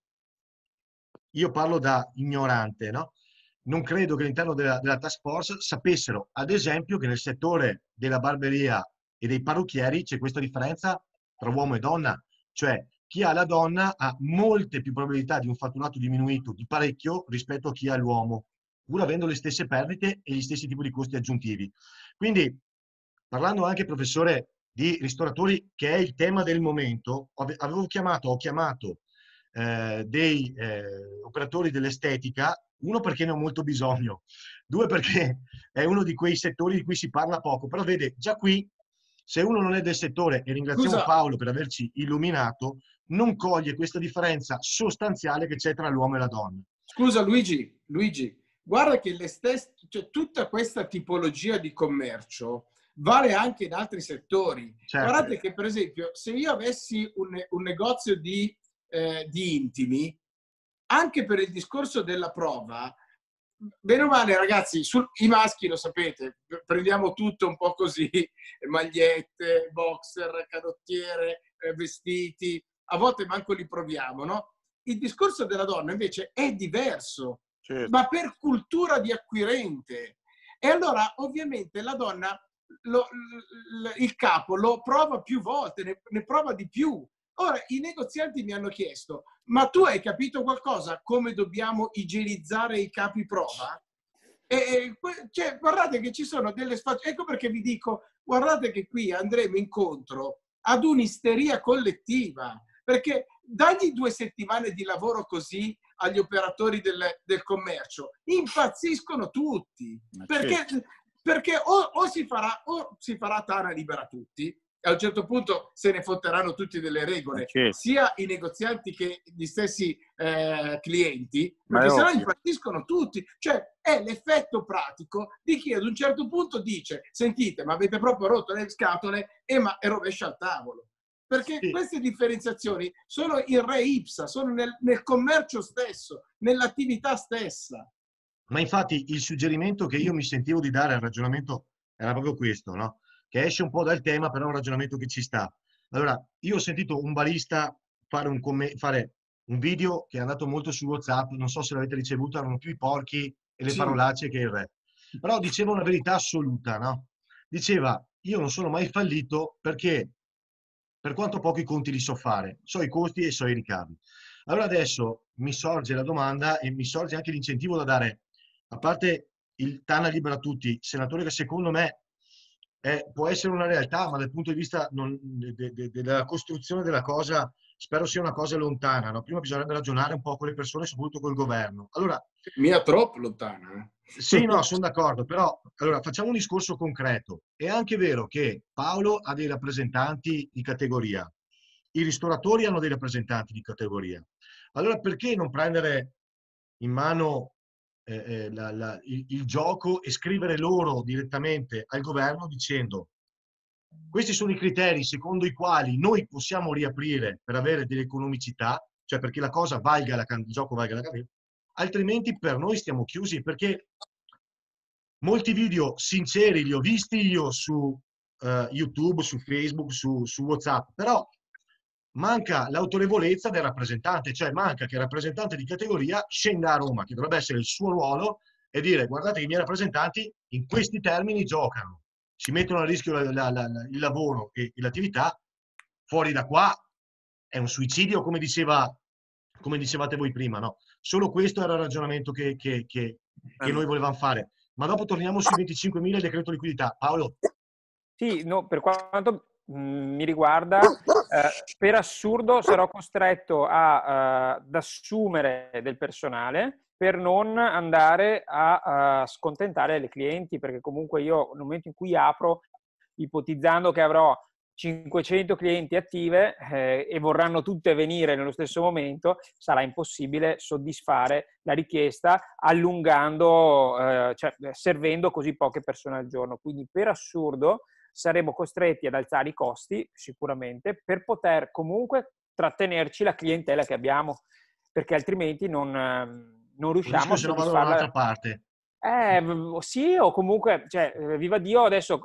io parlo da ignorante, no? Non credo che all'interno della, della task force sapessero, ad esempio, che nel settore della barberia e dei parrucchieri c'è questa differenza tra uomo e donna. Cioè, chi ha la donna ha molte più probabilità di un fatturato diminuito di parecchio rispetto a chi ha l'uomo, pur avendo le stesse perdite e gli stessi tipi di costi aggiuntivi. Quindi, parlando anche, professore, di ristoratori, che è il tema del momento, ave- avevo chiamato, ho chiamato eh, dei eh, operatori dell'estetica, uno perché ne ho molto bisogno, due perché è uno di quei settori di cui si parla poco, però vede, già qui, se uno non è del settore, e ringraziamo Scusa. Paolo per averci illuminato, non coglie questa differenza sostanziale che c'è tra l'uomo e la donna. Scusa Luigi, Luigi, guarda che le stesse, cioè, tutta questa tipologia di commercio vale anche in altri settori. Certo. Guardate che per esempio se io avessi un, un negozio di, eh, di intimi, anche per il discorso della prova, bene o male ragazzi, sul, i maschi lo sapete, prendiamo tutto un po' così, magliette, boxer, canottiere, eh, vestiti, a volte manco li proviamo, no? Il discorso della donna invece è diverso, Certo. ma per cultura di acquirente. E allora ovviamente la donna, lo, l, il capo lo prova più volte, ne, ne prova di più. Ora, i negozianti mi hanno chiesto, ma tu hai capito qualcosa come dobbiamo igienizzare i capi prova? E, cioè, guardate che ci sono delle sfacce. Ecco perché vi dico, guardate che qui andremo incontro ad un'isteria collettiva, perché dagli due settimane di lavoro così agli operatori del, del commercio, impazziscono tutti, Ma perché, certo. perché o, o, si farà, o si farà tana libera tutti, a un certo punto se ne fotteranno tutti delle regole, certo. sia i negozianti che gli stessi eh, clienti, Ma perché è sennò ovvio. impazziscono tutti. Cioè è l'effetto pratico di chi ad un certo punto dice: sentite, ma avete proprio rotto le scatole e, ma, e rovescia al tavolo. Perché Sì. queste differenziazioni sono in re ipsa, sono nel, nel commercio stesso, nell'attività stessa. Ma infatti il suggerimento che io mi sentivo di dare al ragionamento era proprio questo, no? Che esce un po' dal tema, però è un ragionamento che ci sta. Allora, io ho sentito un barista fare un, comm- fare un video che è andato molto su WhatsApp, non so se l'avete ricevuto, erano più i porchi e le Sì. parolacce che il re. Però diceva una verità assoluta, no? Diceva, io non sono mai fallito perché per quanto pochi conti li so fare, so i costi e so i ricavi. Allora adesso mi sorge la domanda e mi sorge anche l'incentivo da dare, a parte il Tana libera tutti, senatore che secondo me è, può essere una realtà, ma dal punto di vista non, de, de, de, della costruzione della cosa, spero sia una cosa lontana. No? Prima bisognerebbe ragionare un po' con le persone, soprattutto col governo. Allora, Mia troppo lontana. Eh? sì, no, sono d'accordo, però allora, facciamo un discorso concreto. È anche vero che Paolo ha dei rappresentanti di categoria, i ristoratori hanno dei rappresentanti di categoria. Allora perché non prendere in mano eh, eh, la, la, il, il gioco e scrivere loro direttamente al governo dicendo questi sono i criteri secondo i quali noi possiamo riaprire per avere delle economicità, cioè perché la cosa valga la, il gioco valga la candela, altrimenti per noi stiamo chiusi, perché molti video sinceri li ho visti io su uh, YouTube, su Facebook, su, su WhatsApp, però manca l'autorevolezza del rappresentante, cioè manca che il rappresentante di categoria scenda a Roma, che dovrebbe essere il suo ruolo, e dire guardate che i miei rappresentanti in questi termini giocano, si mettono a rischio la, la, la, il lavoro e, e l'attività, fuori da qua è un suicidio, come diceva come dicevate voi prima, no? Solo questo era il ragionamento che, che, che, che noi volevamo fare. Ma dopo torniamo sui venticinquemila e il decreto liquidità. Paolo? Sì, no, per quanto mh, mi riguarda, eh, per assurdo sarò costretto a, uh, ad assumere del personale per non andare a, a scontentare le clienti, perché comunque io nel momento in cui apro, ipotizzando che avrò cinquecento clienti attive eh, e vorranno tutte venire nello stesso momento, sarà impossibile soddisfare la richiesta allungando, eh, cioè servendo così poche persone al giorno. Quindi per assurdo saremo costretti ad alzare i costi sicuramente per poter comunque trattenerci la clientela che abbiamo, perché altrimenti non, non riusciamo a se no vado da un'altra soddisfarla. parte. Eh, sì, o comunque, cioè, viva Dio, adesso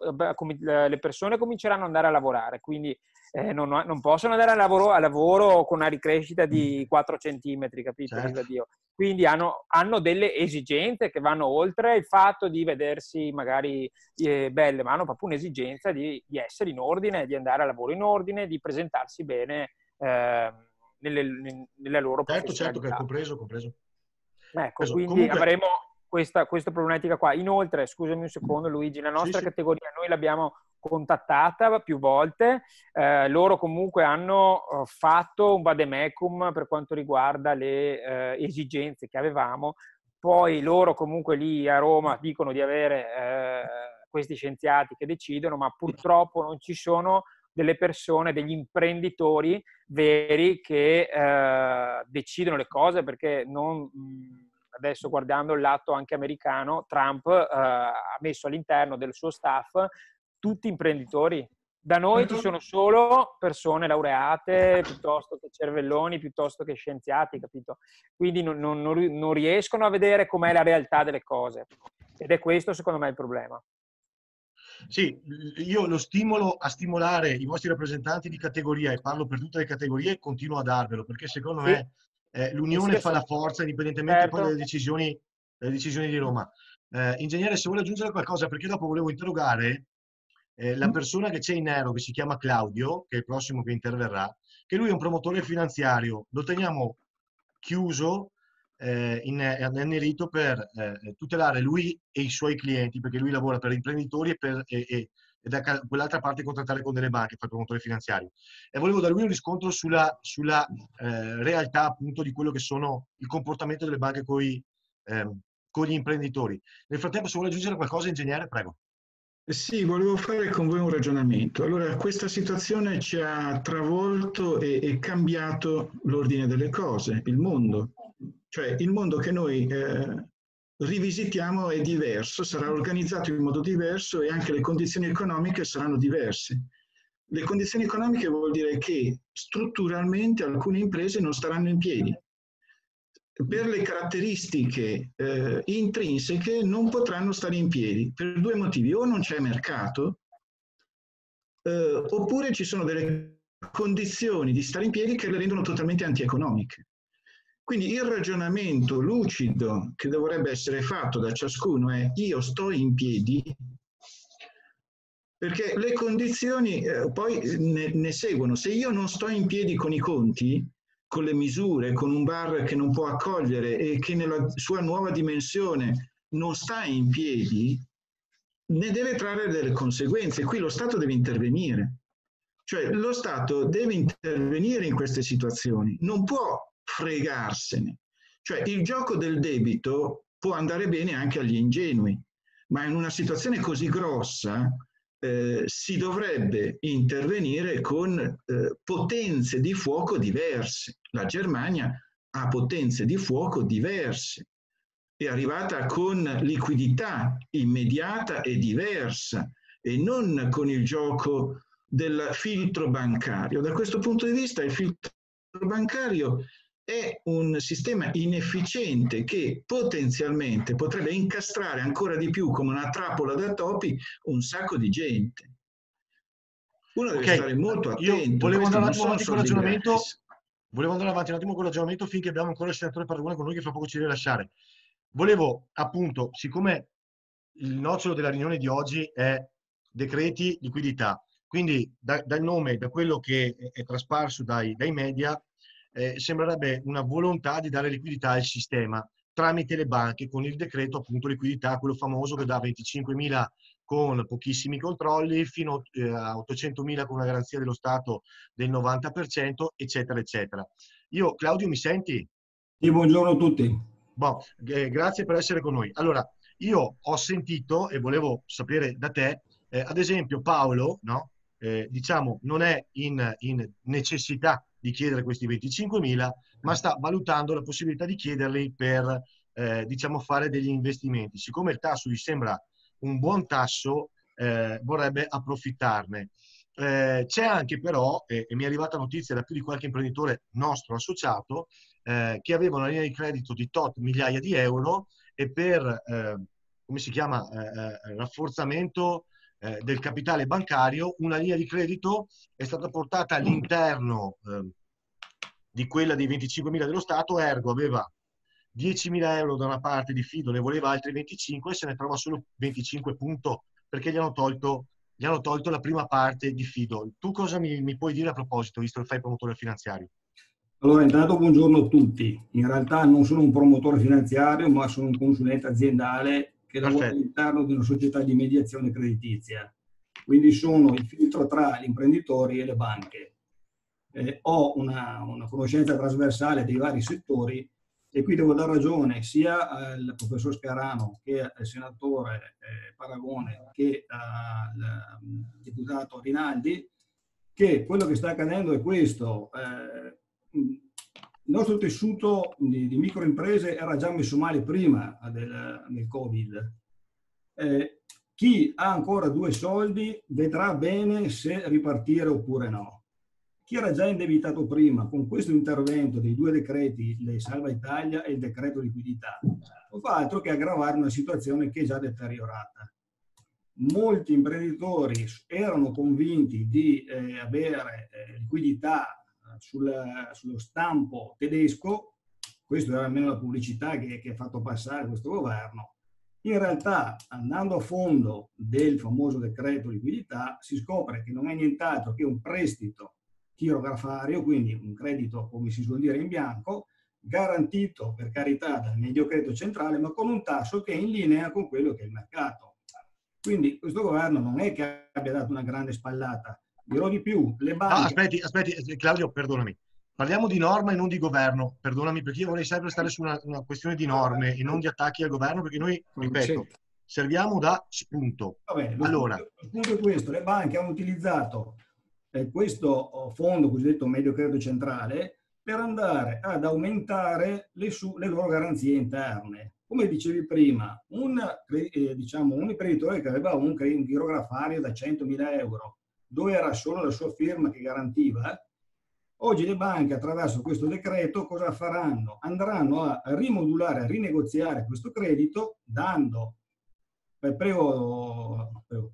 le persone cominceranno ad andare a lavorare, quindi eh, non, non possono andare a lavoro, a lavoro con una ricrescita di quattro centimetri, capito? Certo. Viva Dio. Quindi hanno, hanno delle esigenze che vanno oltre il fatto di vedersi magari eh, belle, ma hanno proprio un'esigenza di, di essere in ordine, di andare a lavoro in ordine, di presentarsi bene eh, nelle, nella loro Certo, certo, che è professionalità. compreso, compreso. Ecco, Preso. quindi Comunque... avremo questa, questa problematica qua. Inoltre, scusami un secondo Luigi, la nostra sì, sì. categoria noi l'abbiamo contattata più volte, eh, loro comunque hanno uh, fatto un vademecum per quanto riguarda le uh, esigenze che avevamo, poi loro comunque lì a Roma dicono di avere uh, questi scienziati che decidono, ma purtroppo non ci sono delle persone, degli imprenditori veri che uh, decidono le cose, perché non... Mh, adesso guardando il lato anche americano, Trump eh, ha messo all'interno del suo staff tutti imprenditori. Da noi ci sono solo persone laureate, piuttosto che cervelloni, piuttosto che scienziati, capito? Quindi non, non, non riescono a vedere com'è la realtà delle cose. Ed è questo, secondo me, il problema. Sì, io lo stimolo a stimolare i vostri rappresentanti di categoria, e parlo per tutte le categorie, continuo a darvelo, perché secondo sì. me eh, l'unione sì, fa la forza, indipendentemente certo. poi dalle decisioni, dalle decisioni di Roma. Eh, ingegnere, se vuole aggiungere qualcosa, perché dopo volevo interrogare eh, la persona che c'è in nero, che si chiama Claudio, che è il prossimo che interverrà, che lui è un promotore finanziario, lo teniamo chiuso, eh, in, annerito per eh, tutelare lui e i suoi clienti, perché lui lavora per imprenditori e, per, e, e, e da quell'altra parte contrattare con delle banche, fa il promotore finanziario. E volevo da lui un riscontro sulla, sulla eh, realtà appunto di quello che sono il comportamento delle banche coi, ehm, con gli imprenditori. Nel frattempo, se vuole aggiungere qualcosa, ingegnere, prego. Sì, volevo fare con voi un ragionamento. Allora, questa situazione ci ha travolto e, e cambiato l'ordine delle cose, il mondo. Cioè, il mondo che noi eh, rivisitiamo è diverso, sarà organizzato in modo diverso e anche le condizioni economiche saranno diverse. Le condizioni economiche vuol dire che strutturalmente alcune imprese non staranno in piedi. Per le caratteristiche eh, intrinseche non potranno stare in piedi per due motivi: o non c'è mercato eh, oppure ci sono delle condizioni di stare in piedi che le rendono totalmente antieconomiche. Quindi il ragionamento lucido che dovrebbe essere fatto da ciascuno è: io sto in piedi perché le condizioni eh, poi ne, ne seguono. Se io non sto in piedi con i conti, con le misure, con un bar che non può accogliere e che nella sua nuova dimensione non sta in piedi, ne deve trarre delle conseguenze. Qui lo Stato deve intervenire. Cioè lo Stato deve intervenire in queste situazioni, non può fregarsene. Cioè il gioco del debito può andare bene anche agli ingenui, ma in una situazione così grossa Eh, si dovrebbe intervenire con eh, potenze di fuoco diverse. La Germania ha potenze di fuoco diverse, è arrivata con liquidità immediata e diversa e non con il gioco del filtro bancario. Da questo punto di vista il filtro bancario è un sistema inefficiente che potenzialmente potrebbe incastrare ancora di più come una trappola da topi un sacco di gente. Uno deve okay, stare molto attento. Io volevo andare un attimo avanti con il ragionamento, gratis. volevo andare avanti un attimo con il ragionamento finché abbiamo ancora il senatore Paragone con noi che fra poco ci deve lasciare. Volevo appunto, siccome il nocciolo della riunione di oggi è decreti liquidità, quindi da, dal nome, da quello che è, è trasparso dai, dai media, Eh, sembrerebbe una volontà di dare liquidità al sistema tramite le banche con il decreto appunto liquidità, quello famoso che dà venticinquemila con pochissimi controlli fino eh, a ottocentomila con una garanzia dello Stato del novanta per cento, eccetera, eccetera. Io, Claudio, mi senti? Sì, buongiorno a tutti. Bon, eh, grazie per essere con noi. Allora, io ho sentito e volevo sapere da te, eh, ad esempio Paolo, no? Eh, diciamo, non è in, in necessità di chiedere questi venticinquemila, ma sta valutando la possibilità di chiederli per, eh, diciamo, fare degli investimenti. Siccome il tasso gli sembra un buon tasso, eh, vorrebbe approfittarne. Eh, c'è anche però, eh, e mi è arrivata notizia da più di qualche imprenditore nostro associato, eh, che aveva una linea di credito di tot migliaia di euro e per, eh, come si chiama, eh, rafforzamento eh, del capitale bancario, una linea di credito è stata portata all'interno eh, di quella dei venticinquemila dello Stato, ergo aveva diecimila euro da una parte di fido, ne voleva altri venticinque e se ne trova solo venticinque punto perché gli hanno tolto, gli hanno tolto la prima parte di fido. Tu cosa mi, mi puoi dire a proposito, visto che fai promotore finanziario? Allora, intanto buongiorno a tutti. In realtà non sono un promotore finanziario, ma sono un consulente aziendale che lavora all'interno di una società di mediazione creditizia. Quindi sono il filtro tra gli imprenditori e le banche. Eh, ho una, una conoscenza trasversale dei vari settori e qui devo dar ragione sia al professor Scarano che al senatore eh, Paragone che al deputato Rinaldi, che quello che sta accadendo è questo. Eh, il nostro tessuto di, di microimprese era già messo male prima del, del Covid. Eh, chi ha ancora due soldi vedrà bene se ripartire oppure no. Chi era già indebitato prima, con questo intervento dei due decreti, il Salva Italia e il decreto liquidità, non fa altro che aggravare una situazione che è già deteriorata. Molti imprenditori erano convinti di eh, avere eh, liquidità sul, sullo stampo tedesco, questa era almeno la pubblicità che, che ha fatto passare questo governo. In realtà, andando a fondo del famoso decreto liquidità, si scopre che non è nient'altro che un prestito chirografario, quindi un credito, come si suol dire, in bianco, garantito per carità dal Mediocredito centrale, ma con un tasso che è in linea con quello che è il mercato. Quindi questo governo non è che abbia dato una grande spallata, dirò di più, le banche... Ah, aspetti, aspetti, Claudio, perdonami. Parliamo di norma e non di governo, perdonami, perché io vorrei sempre stare su una, una questione di norme e non di attacchi al governo, perché noi, ripeto, serviamo da spunto. Vabbè, lo allora, spunto, lo spunto è questo: le banche hanno utilizzato eh, questo fondo cosiddetto medio credito centrale per andare ad aumentare le, su, le loro garanzie interne. Come dicevi prima, un, eh, diciamo, un imprenditore che aveva un, un chirografario da centomila euro, dove era solo la sua firma che garantiva, oggi le banche attraverso questo decreto cosa faranno? Andranno a rimodulare, a rinegoziare questo credito dando, beh, prego, prego,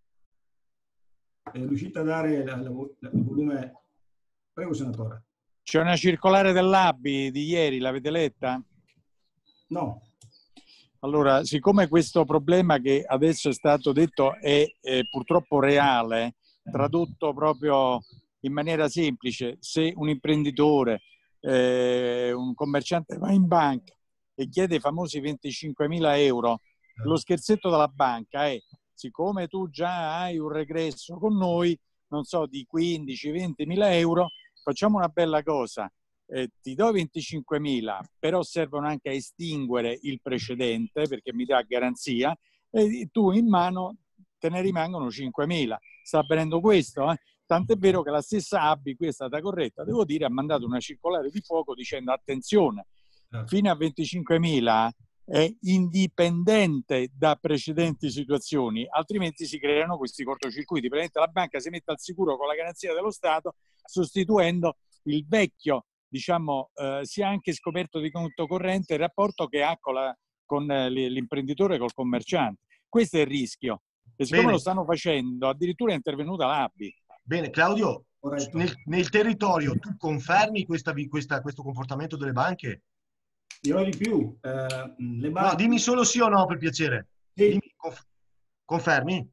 è riuscita a dare la, la, la, il volume, prego senatore. C'è una circolare dell'A B I di ieri, l'avete letta? No. Allora, siccome questo problema che adesso è stato detto è, è purtroppo reale, tradotto proprio in maniera semplice, se un imprenditore, eh, un commerciante va in banca e chiede i famosi venticinquemila euro, lo scherzetto della banca è: siccome tu già hai un regresso con noi, non so, di quindici ventimila euro, facciamo una bella cosa. Eh, ti do venticinquemila, però servono anche a estinguere il precedente perché mi dà garanzia, e tu in mano te ne rimangono cinquemila. Sta avvenendo questo, eh? Tant'è vero che la stessa A B I, qui è stata corretta, devo dire, ha mandato una circolare di fuoco dicendo: attenzione, fino a venticinquemila è indipendente da precedenti situazioni, altrimenti si creano questi cortocircuiti. Praticamente la banca si mette al sicuro con la garanzia dello Stato, sostituendo il vecchio, diciamo, eh, sia anche scoperto di conto corrente il rapporto che ha con, la, con eh, l'imprenditore, col commerciante. Questo è il rischio. E siccome Bene. lo stanno facendo, addirittura è intervenuta l'A B I. Bene, Claudio, nel, nel territorio tu confermi questa, questa, questo comportamento delle banche? Dirò di più. Eh, le banche... No, dimmi solo sì o no, per piacere. Sì. Dimmi, conf confermi?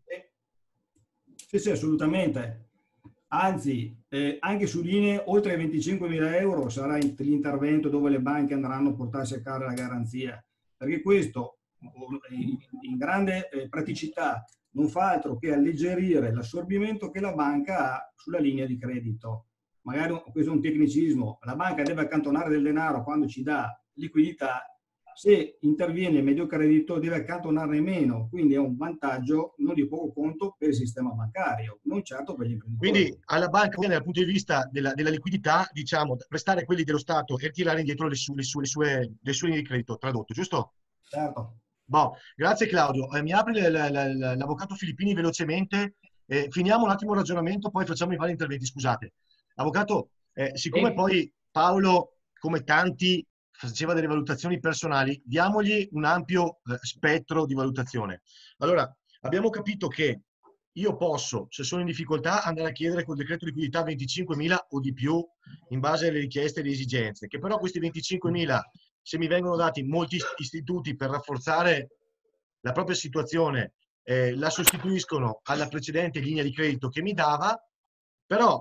Sì, sì, assolutamente. Anzi, eh, anche su linee oltre i venticinquemila euro sarà l'intervento dove le banche andranno a portarsi a casa la garanzia, perché questo in grande eh, praticità non fa altro che alleggerire l'assorbimento che la banca ha sulla linea di credito. Magari questo è un tecnicismo: la banca deve accantonare del denaro quando ci dà liquidità, se interviene il medio credito deve accantonarne meno, quindi è un vantaggio non di poco conto per il sistema bancario, non certo per gli imprenditori. Quindi alla banca, dal punto di vista della, della liquidità, diciamo, prestare quelli dello Stato e tirare indietro le, su, le, su, le, sue, le sue linee di credito, tradotto, giusto? Certo. Boh, grazie Claudio. Eh, mi apri l'avvocato Filippini velocemente, eh, finiamo un attimo il ragionamento, poi facciamo i vari interventi, scusate. Avvocato, eh, siccome sì. poi Paolo, come tanti, faceva delle valutazioni personali, diamogli un ampio eh, spettro di valutazione. Allora, abbiamo capito che io posso, se sono in difficoltà, andare a chiedere col decreto liquidità venticinquemila o di più in base alle richieste e alle esigenze, che però questi venticinquemila, se mi vengono dati molti istituti per rafforzare la propria situazione, eh, la sostituiscono alla precedente linea di credito che mi dava, però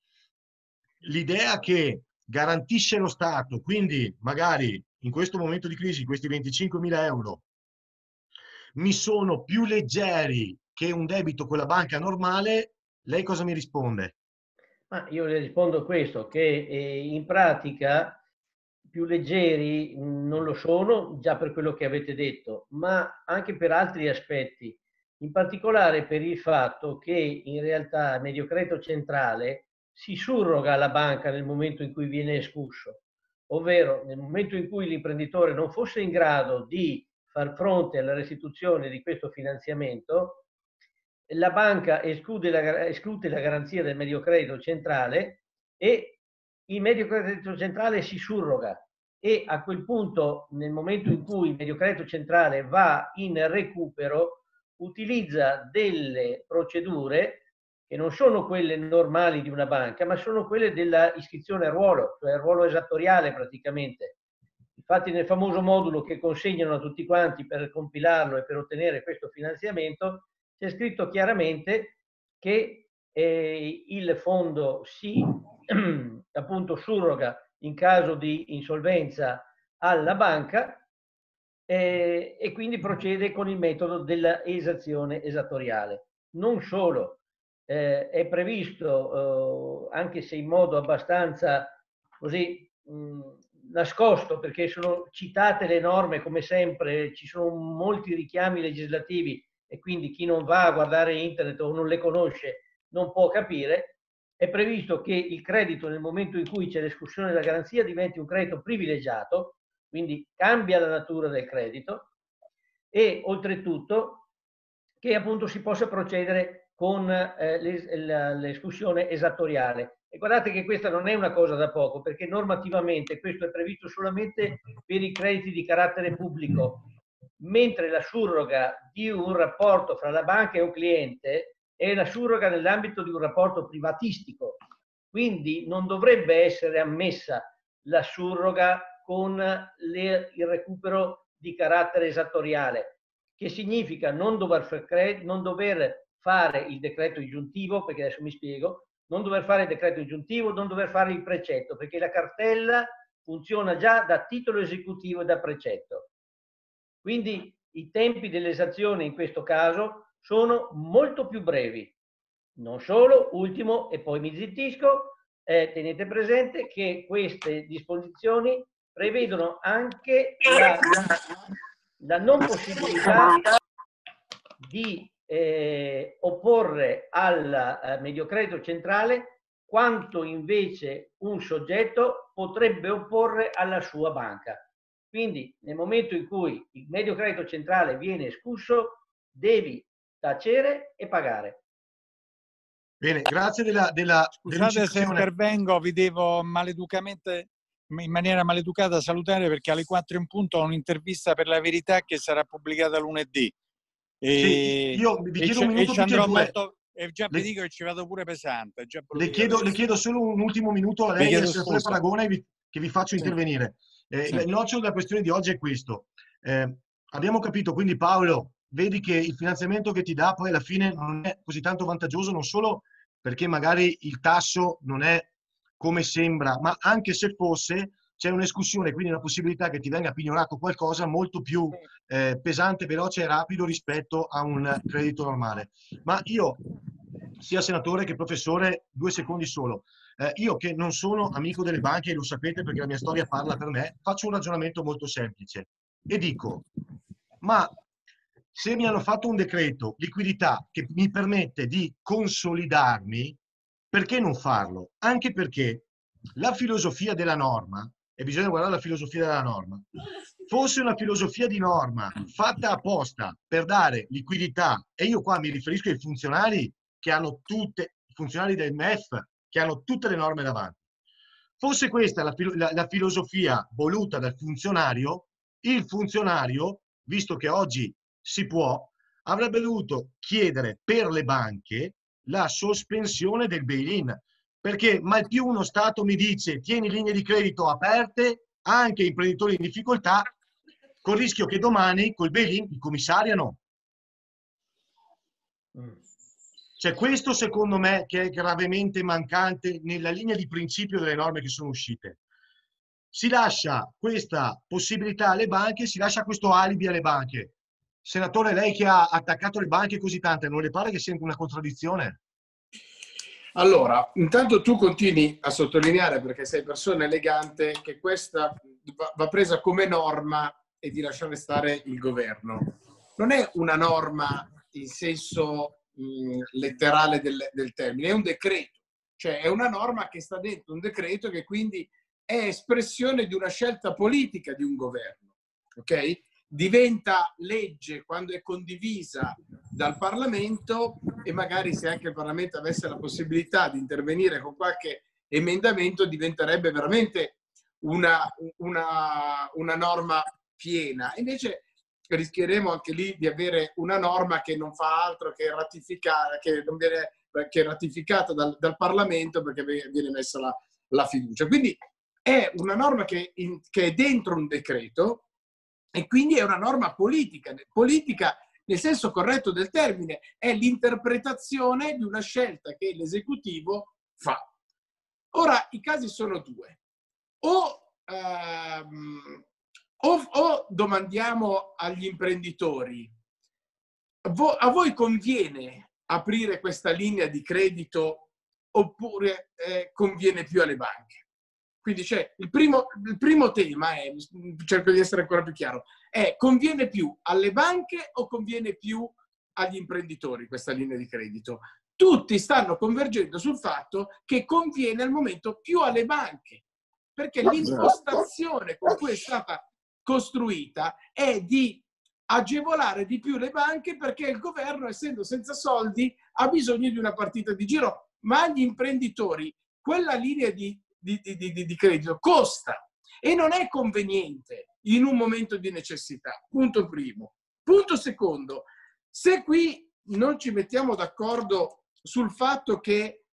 l'idea che garantisce lo Stato, quindi magari in questo momento di crisi questi venticinquemila euro mi sono più leggeri che un debito con la banca normale, lei cosa mi risponde? Ma io le rispondo questo, che eh, in pratica più leggeri non lo sono, già per quello che avete detto, ma anche per altri aspetti, in particolare per il fatto che in realtà il Mediocredito Centrale si surroga alla banca nel momento in cui viene escusso, ovvero nel momento in cui l'imprenditore non fosse in grado di far fronte alla restituzione di questo finanziamento, la banca esclude la, esclude la garanzia del Mediocredito Centrale e il Mediocredito Centrale si surroga, e a quel punto, nel momento in cui il Mediocredito Centrale va in recupero, utilizza delle procedure che non sono quelle normali di una banca, ma sono quelle della iscrizione a ruolo, cioè il ruolo esattoriale praticamente. Infatti nel famoso modulo che consegnano a tutti quanti per compilarlo e per ottenere questo finanziamento c'è scritto chiaramente che eh, il fondo si appunto surroga in caso di insolvenza alla banca eh, e quindi procede con il metodo della esazione esattoriale. Non solo, eh, è previsto, eh, anche se in modo abbastanza così mh, nascosto, perché sono citate le norme come sempre, ci sono molti richiami legislativi e quindi chi non va a guardare internet o non le conosce non può capire. È previsto che il credito, nel momento in cui c'è l'escussione della garanzia, diventi un credito privilegiato, quindi cambia la natura del credito, e oltretutto che appunto si possa procedere con eh, l'escussione esattoriale. E guardate che questa non è una cosa da poco, perché normativamente questo è previsto solamente per i crediti di carattere pubblico, mentre la surroga di un rapporto fra la banca e un cliente è la surroga nell'ambito di un rapporto privatistico. Quindi non dovrebbe essere ammessa la surroga con le, il recupero di carattere esattoriale, che significa non dover, non dover fare il decreto ingiuntivo, perché adesso mi spiego, non dover fare il decreto ingiuntivo, non dover fare il precetto, perché la cartella funziona già da titolo esecutivo e da precetto. Quindi i tempi dell'esazione in questo caso sono molto più brevi. Non solo, ultimo, e poi mi zittisco, eh, tenete presente che queste disposizioni prevedono anche la, la non possibilità di eh, opporre al eh, Mediocredito centrale quanto invece un soggetto potrebbe opporre alla sua banca. Quindi nel momento in cui il Mediocredito centrale viene escusso, devi tacere e pagare. Bene, grazie della, della Scusate se intervengo, vi devo maleducamente, in maniera maleducata salutare, perché alle quattro in punto ho un'intervista per La Verità che sarà pubblicata lunedì. E, sì, io vi chiedo un minuto e ci andrò due. molto, e già le, vi dico che ci vado pure pesante. Già le, chiedo, le chiedo solo un ultimo minuto a lei e al senatore Paragone vi, che vi faccio sì. intervenire. Eh, sì. Il nocciolo della questione di oggi è questo. Eh, abbiamo capito, quindi Paolo, vedi che il finanziamento che ti dà poi alla fine non è così tanto vantaggioso, non solo perché magari il tasso non è come sembra, ma anche se fosse c'è un'escussione, quindi una possibilità che ti venga pignorato qualcosa molto più eh, pesante, veloce e rapido rispetto a un credito normale. Ma io, sia senatore che professore, due secondi solo, eh, io che non sono amico delle banche, e lo sapete perché la mia storia parla per me, faccio un ragionamento molto semplice e dico, ma se mi hanno fatto un decreto liquidità che mi permette di consolidarmi, perché non farlo? Anche perché la filosofia della norma, e bisogna guardare la filosofia della norma, fosse una filosofia di norma fatta apposta per dare liquidità, e io qua mi riferisco ai funzionari che hanno tutte, i funzionari del M E F che hanno tutte le norme davanti, fosse questa la, la, la filosofia voluta dal funzionario, il funzionario, visto che oggi si può, avrebbe dovuto chiedere per le banche la sospensione del bail-in, perché mai più uno Stato mi dice tieni linee di credito aperte anche imprenditori in difficoltà, col rischio che domani col bail-in li commissariano. Cioè questo secondo me che è gravemente mancante nella linea di principio delle norme che sono uscite. Si lascia questa possibilità alle banche, si lascia questo alibi alle banche. Senatore, lei che ha attaccato le banche così tante, non le pare che sia una contraddizione? Allora, intanto tu continui a sottolineare, perché sei persona elegante, che questa va presa come norma e di lasciare stare il governo. Non è una norma in senso mh, letterale del, del termine, è un decreto. Cioè è una norma che sta dentro un decreto che quindi è espressione di una scelta politica di un governo. Ok? Diventa legge quando è condivisa dal Parlamento, e magari se anche il Parlamento avesse la possibilità di intervenire con qualche emendamento diventerebbe veramente una, una, una norma piena. Invece rischieremo anche lì di avere una norma che non fa altro che ratificare, che non viene che è ratificata dal, dal Parlamento perché viene messa la, la fiducia. Quindi è una norma che, in, che è dentro un decreto, e quindi è una norma politica. Politica nel senso corretto del termine, è l'interpretazione di una scelta che l'esecutivo fa. Ora, i casi sono due. O, ehm, o, o domandiamo agli imprenditori, a voi conviene aprire questa linea di credito oppure eh, conviene più alle banche? Quindi c'è il primo, il primo tema, è, cerco di essere ancora più chiaro, è: conviene più alle banche o conviene più agli imprenditori questa linea di credito? Tutti stanno convergendo sul fatto che conviene al momento più alle banche, perché l'impostazione con cui è stata costruita è di agevolare di più le banche, perché il governo, essendo senza soldi, ha bisogno di una partita di giro, ma agli imprenditori quella linea di, di, di, di, di credito costa e non è conveniente in un momento di necessità. Punto primo. Punto secondo, se qui non ci mettiamo d'accordo sul fatto che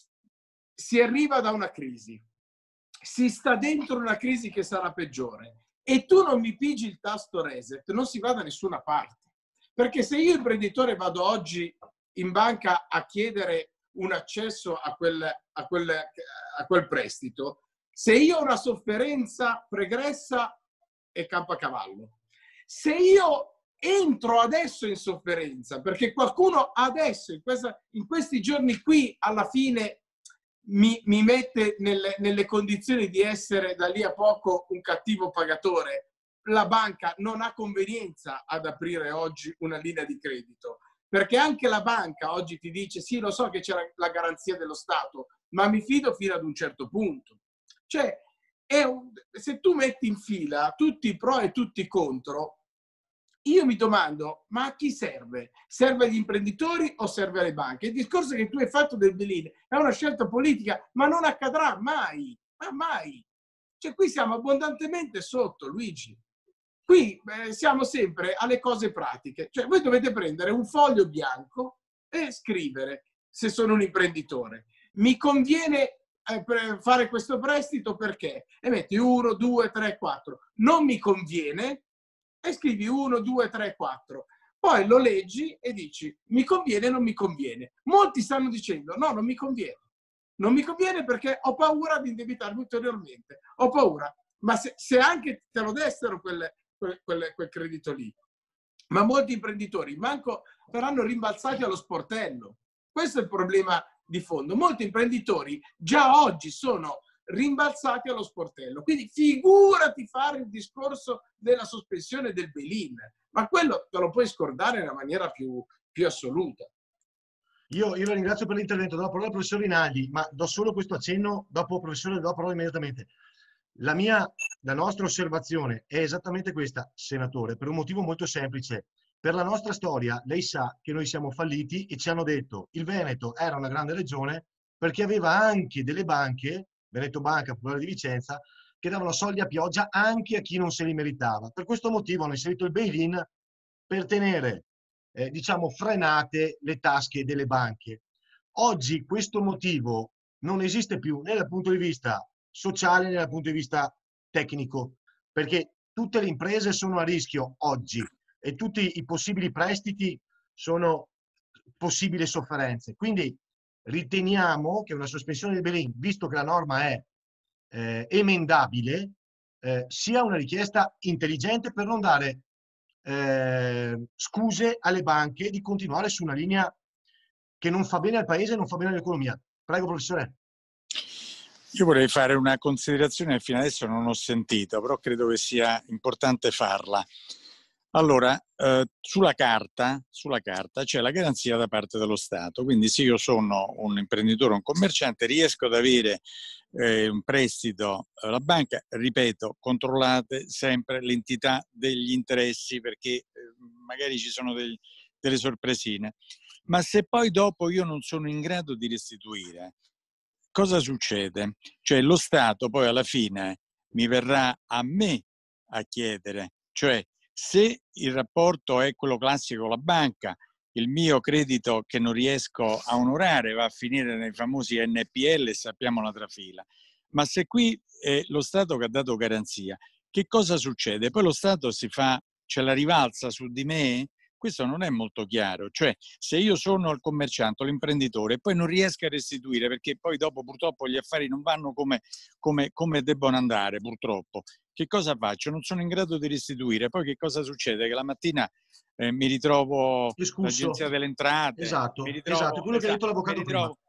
si arriva da una crisi, si sta dentro una crisi che sarà peggiore, e tu non mi pigi il tasto reset, non si va da nessuna parte. Perché se io imprenditore vado oggi in banca a chiedere un accesso a quel, a quel, a quel prestito, se io ho una sofferenza pregressa è campo a cavallo. Se io entro adesso in sofferenza perché qualcuno adesso, in, questa, in questi giorni qui, alla fine mi, mi mette nelle, nelle condizioni di essere da lì a poco un cattivo pagatore, la banca non ha convenienza ad aprire oggi una linea di credito, perché anche la banca oggi ti dice: sì, lo so che c'è la, la garanzia dello Stato, ma mi fido fino ad un certo punto. Cioè, è un, se tu metti in fila tutti i pro e tutti i contro, io mi domando: ma a chi serve? Serve agli imprenditori o serve alle banche? Il discorso che tu hai fatto del bail-in è una scelta politica, ma non accadrà mai, ma mai. Cioè, qui siamo abbondantemente sotto, Luigi. Qui eh, siamo sempre alle cose pratiche. Cioè, voi dovete prendere un foglio bianco e scrivere: se sono un imprenditore, mi conviene eh, fare questo prestito perché? E metti uno, due, tre, quattro. Non mi conviene, e scrivi uno, due, tre, quattro. Poi lo leggi e dici: mi conviene o non mi conviene. Molti stanno dicendo: no, non mi conviene. Non mi conviene perché ho paura di indebitarmi ulteriormente. Ho paura. Ma se, se anche te lo dessero quel, quel, quel, quel credito lì, ma molti imprenditori manco saranno rimbalzati allo sportello. Questo è il problema di fondo. Molti imprenditori già oggi sono rimbalzati allo sportello. Quindi figurati fare il discorso della sospensione del bail-in, ma quello te lo puoi scordare nella maniera più, più assoluta. Io, io la ringrazio per l'intervento, do la parola al professor Rinaldi, ma do solo questo accenno, dopo professore do la parola immediatamente. La mia, la nostra osservazione è esattamente questa, senatore, per un motivo molto semplice. Per la nostra storia, lei sa che noi siamo falliti e ci hanno detto: il Veneto era una grande regione perché aveva anche delle banche, Veneto Banca, Popolare di Vicenza, che davano soldi a pioggia anche a chi non se li meritava. Per questo motivo hanno inserito il bail-in per tenere, eh, diciamo, frenate le tasche delle banche. Oggi questo motivo non esiste più né dal punto di vista sociale né dal punto di vista tecnico, perché tutte le imprese sono a rischio oggi e tutti i possibili prestiti sono possibili sofferenze. Quindi riteniamo che una sospensione del bail-in, visto che la norma è eh, emendabile, eh, sia una richiesta intelligente per non dare eh, scuse alle banche di continuare su una linea che non fa bene al paese e non fa bene all'economia. Prego, professore. Io vorrei fare una considerazione che fino adesso non ho sentito, però credo che sia importante farla. Allora, eh, sulla carta, sulla carta c'è la garanzia da parte dello Stato, quindi se io sono un imprenditore, un commerciante, riesco ad avere eh, un prestito alla banca, ripeto, controllate sempre l'entità degli interessi perché eh, magari ci sono degli, delle sorpresine. Ma se poi dopo io non sono in grado di restituire, cosa succede? Cioè lo Stato poi alla fine mi verrà a me a chiedere, cioè se il rapporto è quello classico con la banca, il mio credito che non riesco a onorare va a finire nei famosi N P L e sappiamo la trafila. Ma se qui è lo Stato che ha dato garanzia, che cosa succede? Poi lo Stato si fa, ce la rivalsa su di me? Questo non è molto chiaro. Cioè, se io sono il commerciante, l'imprenditore, e poi non riesco a restituire, perché poi dopo purtroppo gli affari non vanno come, come, come debbono andare, purtroppo. Che cosa faccio? Non sono in grado di restituire. Poi che cosa succede? Che la mattina eh, mi ritrovo l'Agenzia delle Entrate. Esatto, mi ritrovo, esatto, quello esatto, che ha detto l'avvocato mi ritrovo, prima.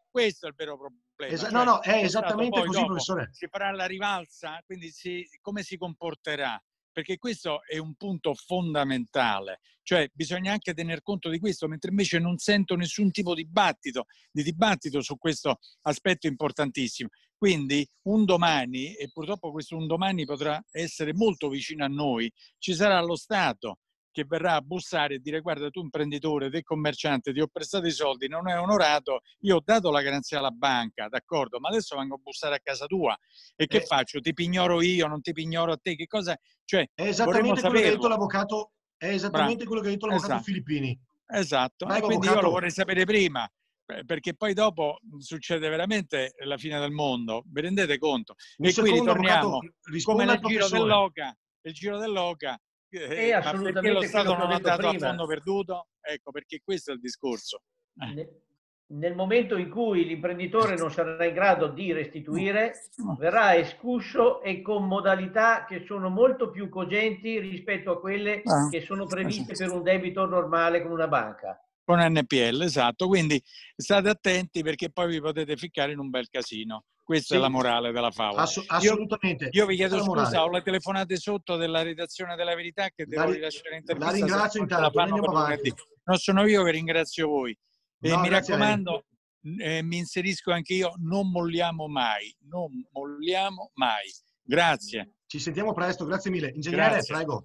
Questo è il vero problema. Esa- cioè, no, no, è lo Stato esattamente poi così, dopo professore. si farà la rivalsa, quindi si, come si comporterà? Perché questo è un punto fondamentale, cioè bisogna anche tener conto di questo, mentre invece non sento nessun tipo di dibattito, di dibattito su questo aspetto importantissimo. Quindi un domani, e purtroppo questo un domani potrà essere molto vicino a noi, ci sarà lo Stato che verrà a bussare e dire: guarda, tu imprenditore, te commerciante, ti ho prestato i soldi, non hai onorato, io ho dato la garanzia alla banca, d'accordo, ma adesso vengo a bussare a casa tua e che Eh, faccio? Ti pignoro io, non ti pignoro a te? Che cosa? Cioè, È vorremmo esattamente quello che ha detto saperlo. l'avvocato, è Bra- esattamente quello che ha detto l'avvocato esatto. Filippini. Esatto, e Prego, quindi io lo avvocato. vorrei sapere prima, eh, perché poi dopo succede veramente la fine del mondo, vi rendete conto? Un E qui secondo, ritorniamo avvocato, come risponda al nel giro professore. dell'oca, il giro dell'oca, È eh, ma perché lo assolutamente quello Stato che ho non è detto andato a prima. fondo perduto? Ecco, perché questo è il discorso. Eh. Ne- Nel momento in cui l'imprenditore non sarà in grado di restituire, verrà escuscio e con modalità che sono molto più cogenti rispetto a quelle Ah, che sono previste esatto. per un debito normale con una banca. Con N P L, esatto. Quindi state attenti, perché poi vi potete ficcare in un bel casino. Questa è la Sì, morale della favola. ass- Io, assolutamente. io vi Questa chiedo è la scusa, morale. ho le telefonate sotto della redazione della Verità che La, devo ri- rilasciare la l'intervista, se ringrazio non ce la intanto, noi fanno andiamo per avanti. lunedì. Non sono io che ringrazio voi. E No, mi grazie a lei. raccomando, eh, mi inserisco anche io, non molliamo mai, non molliamo mai. Grazie. Ci sentiamo presto, grazie mille. Ingegnere, Grazie. prego.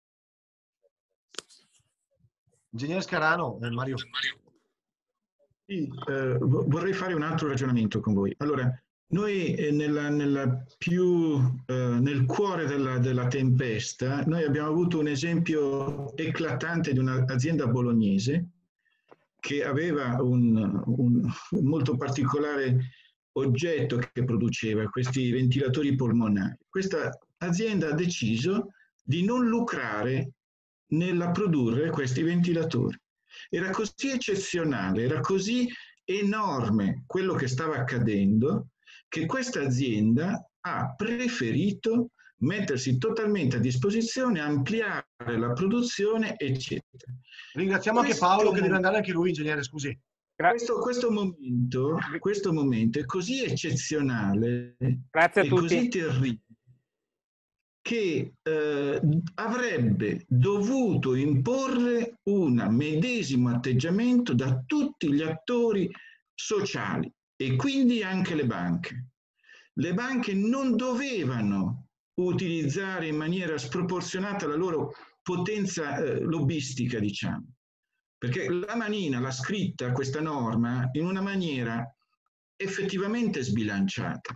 Ingegnere Scarano, eh, Mario. Sì, eh, vo- vorrei fare un altro ragionamento con voi. Allora, noi eh, nella, nella più, eh, nel cuore della, della tempesta, noi abbiamo avuto un esempio eclatante di un'azienda bolognese che aveva un, un molto particolare oggetto che produceva, questi ventilatori polmonari. Questa azienda ha deciso di non lucrare nella produrre questi ventilatori. Era così eccezionale, era così enorme quello che stava accadendo, che questa azienda ha preferito mettersi totalmente a disposizione, ampliare la produzione, eccetera. Ringraziamo Questo anche Paolo che deve momento- andare anche lui, ingegnere, scusi. questo, questo momento, questo momento è così eccezionale Grazie a e tutti. così terribile che eh, avrebbe dovuto imporre un medesimo atteggiamento da tutti gli attori sociali e quindi anche le banche. Le banche non dovevano utilizzare in maniera sproporzionata la loro potenza eh, lobbistica, diciamo, perché la manina l'ha scritta questa norma in una maniera effettivamente sbilanciata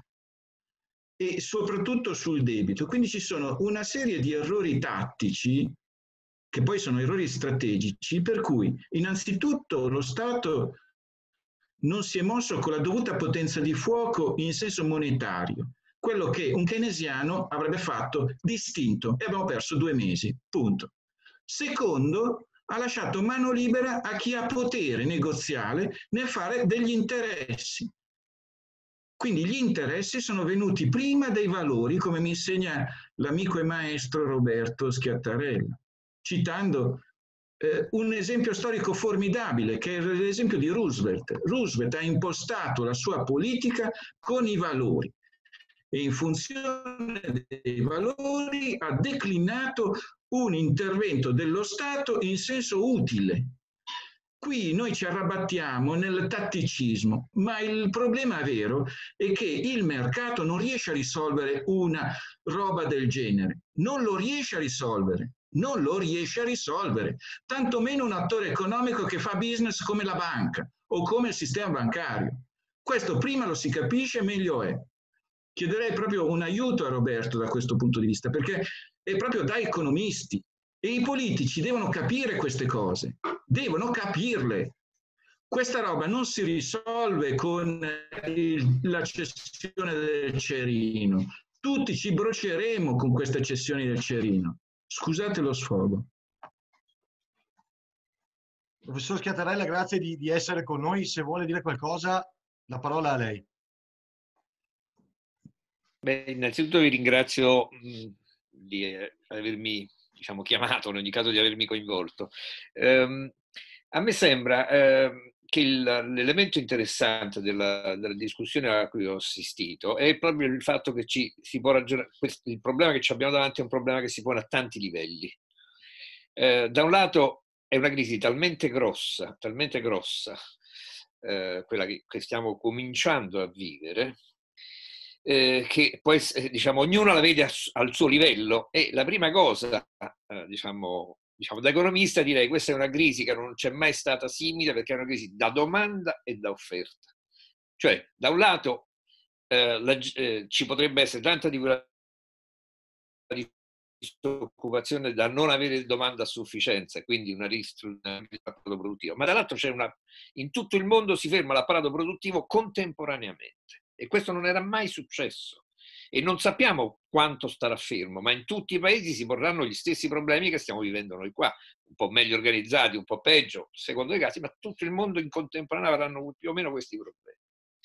e soprattutto sul debito. Quindi ci sono una serie di errori tattici che poi sono errori strategici, per cui innanzitutto lo Stato non si è mosso con la dovuta potenza di fuoco in senso monetario, quello che un keynesiano avrebbe fatto distinto, e abbiamo perso due mesi, punto. Secondo, ha lasciato mano libera a chi ha potere negoziale nel fare degli interessi. Quindi gli interessi sono venuti prima dei valori, come mi insegna l'amico e maestro Roberto Schiattarella, citando eh, un esempio storico formidabile, che è l'esempio di Roosevelt. Roosevelt ha impostato la sua politica con i valori e in funzione dei valori ha declinato un intervento dello Stato in senso utile. Qui noi ci arrabattiamo nel tatticismo, ma il problema vero è che il mercato non riesce a risolvere una roba del genere, non lo riesce a risolvere, non lo riesce a risolvere, tantomeno un attore economico che fa business come la banca o come il sistema bancario. Questo prima lo si capisce, meglio è. Chiederei proprio un aiuto a Roberto da questo punto di vista, perché è proprio da economisti e i politici devono capire queste cose, devono capirle. Questa roba non si risolve con il, la cessione del cerino. Tutti ci bruceremo con queste cessioni del cerino. Scusate lo sfogo. Professor Schiattarella, grazie di, di essere con noi. Se vuole dire qualcosa, la parola a lei. Beh, innanzitutto vi ringrazio mh, di eh, avermi, diciamo, chiamato, in ogni caso di avermi coinvolto. Um, a me sembra, eh, che l'elemento interessante della, della discussione a cui ho assistito è proprio il fatto che ci si può ragionare, il problema che ci abbiamo davanti è un problema che si pone a tanti livelli. Eh, da un lato è una crisi talmente grossa, talmente grossa, eh, quella che, che stiamo cominciando a vivere, eh, che poi, diciamo, ognuno la vede a, al suo livello, e la prima cosa, eh, diciamo, Diciamo, da economista direi che questa è una crisi che non c'è mai stata simile, perché è una crisi da domanda e da offerta. Cioè, da un lato eh, la, eh, ci potrebbe essere tanta disoccupazione da non avere domanda a sufficienza, quindi una ristrutturazione dell'apparato produttivo, ma dall'altro c'è una, in tutto il mondo si ferma l'apparato produttivo contemporaneamente, e questo non era mai successo. E non sappiamo quanto starà fermo, ma in tutti i paesi si porranno gli stessi problemi che stiamo vivendo noi qua, un po' meglio organizzati, un po' peggio, secondo i casi, ma tutto il mondo in contemporanea avranno più o meno questi problemi.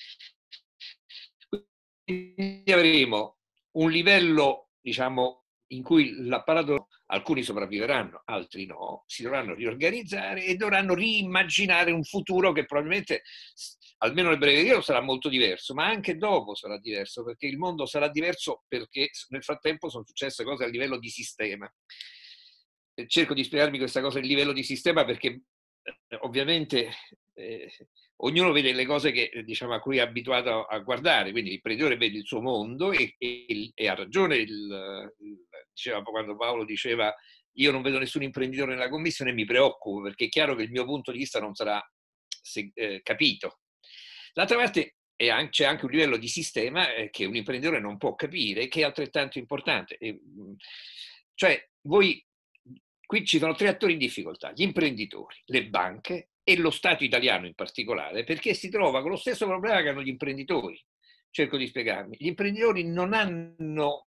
Quindi avremo un livello, diciamo, in cui l'apparato, alcuni sopravviveranno, altri no, si dovranno riorganizzare e dovranno riimmaginare un futuro che probabilmente, almeno nel breve periodo, sarà molto diverso, ma anche dopo sarà diverso, perché il mondo sarà diverso perché nel frattempo sono successe cose a livello di sistema. Cerco di spiegarmi questa cosa a livello di sistema perché eh, ovviamente eh, ognuno vede le cose che, diciamo, a cui è abituato a guardare, quindi l'imprenditore vede il suo mondo e, e, e ha ragione, il, il, diceva, quando Paolo diceva io non vedo nessun imprenditore nella commissione, mi preoccupo, perché è chiaro che il mio punto di vista non sarà se, eh, capito. D'altra parte c'è anche un livello di sistema eh, che un imprenditore non può capire, che è altrettanto importante. E, cioè, voi, qui ci sono tre attori in difficoltà: gli imprenditori, le banche e lo Stato italiano in particolare, perché si trova con lo stesso problema che hanno gli imprenditori. Cerco di spiegarmi. Gli imprenditori non hanno,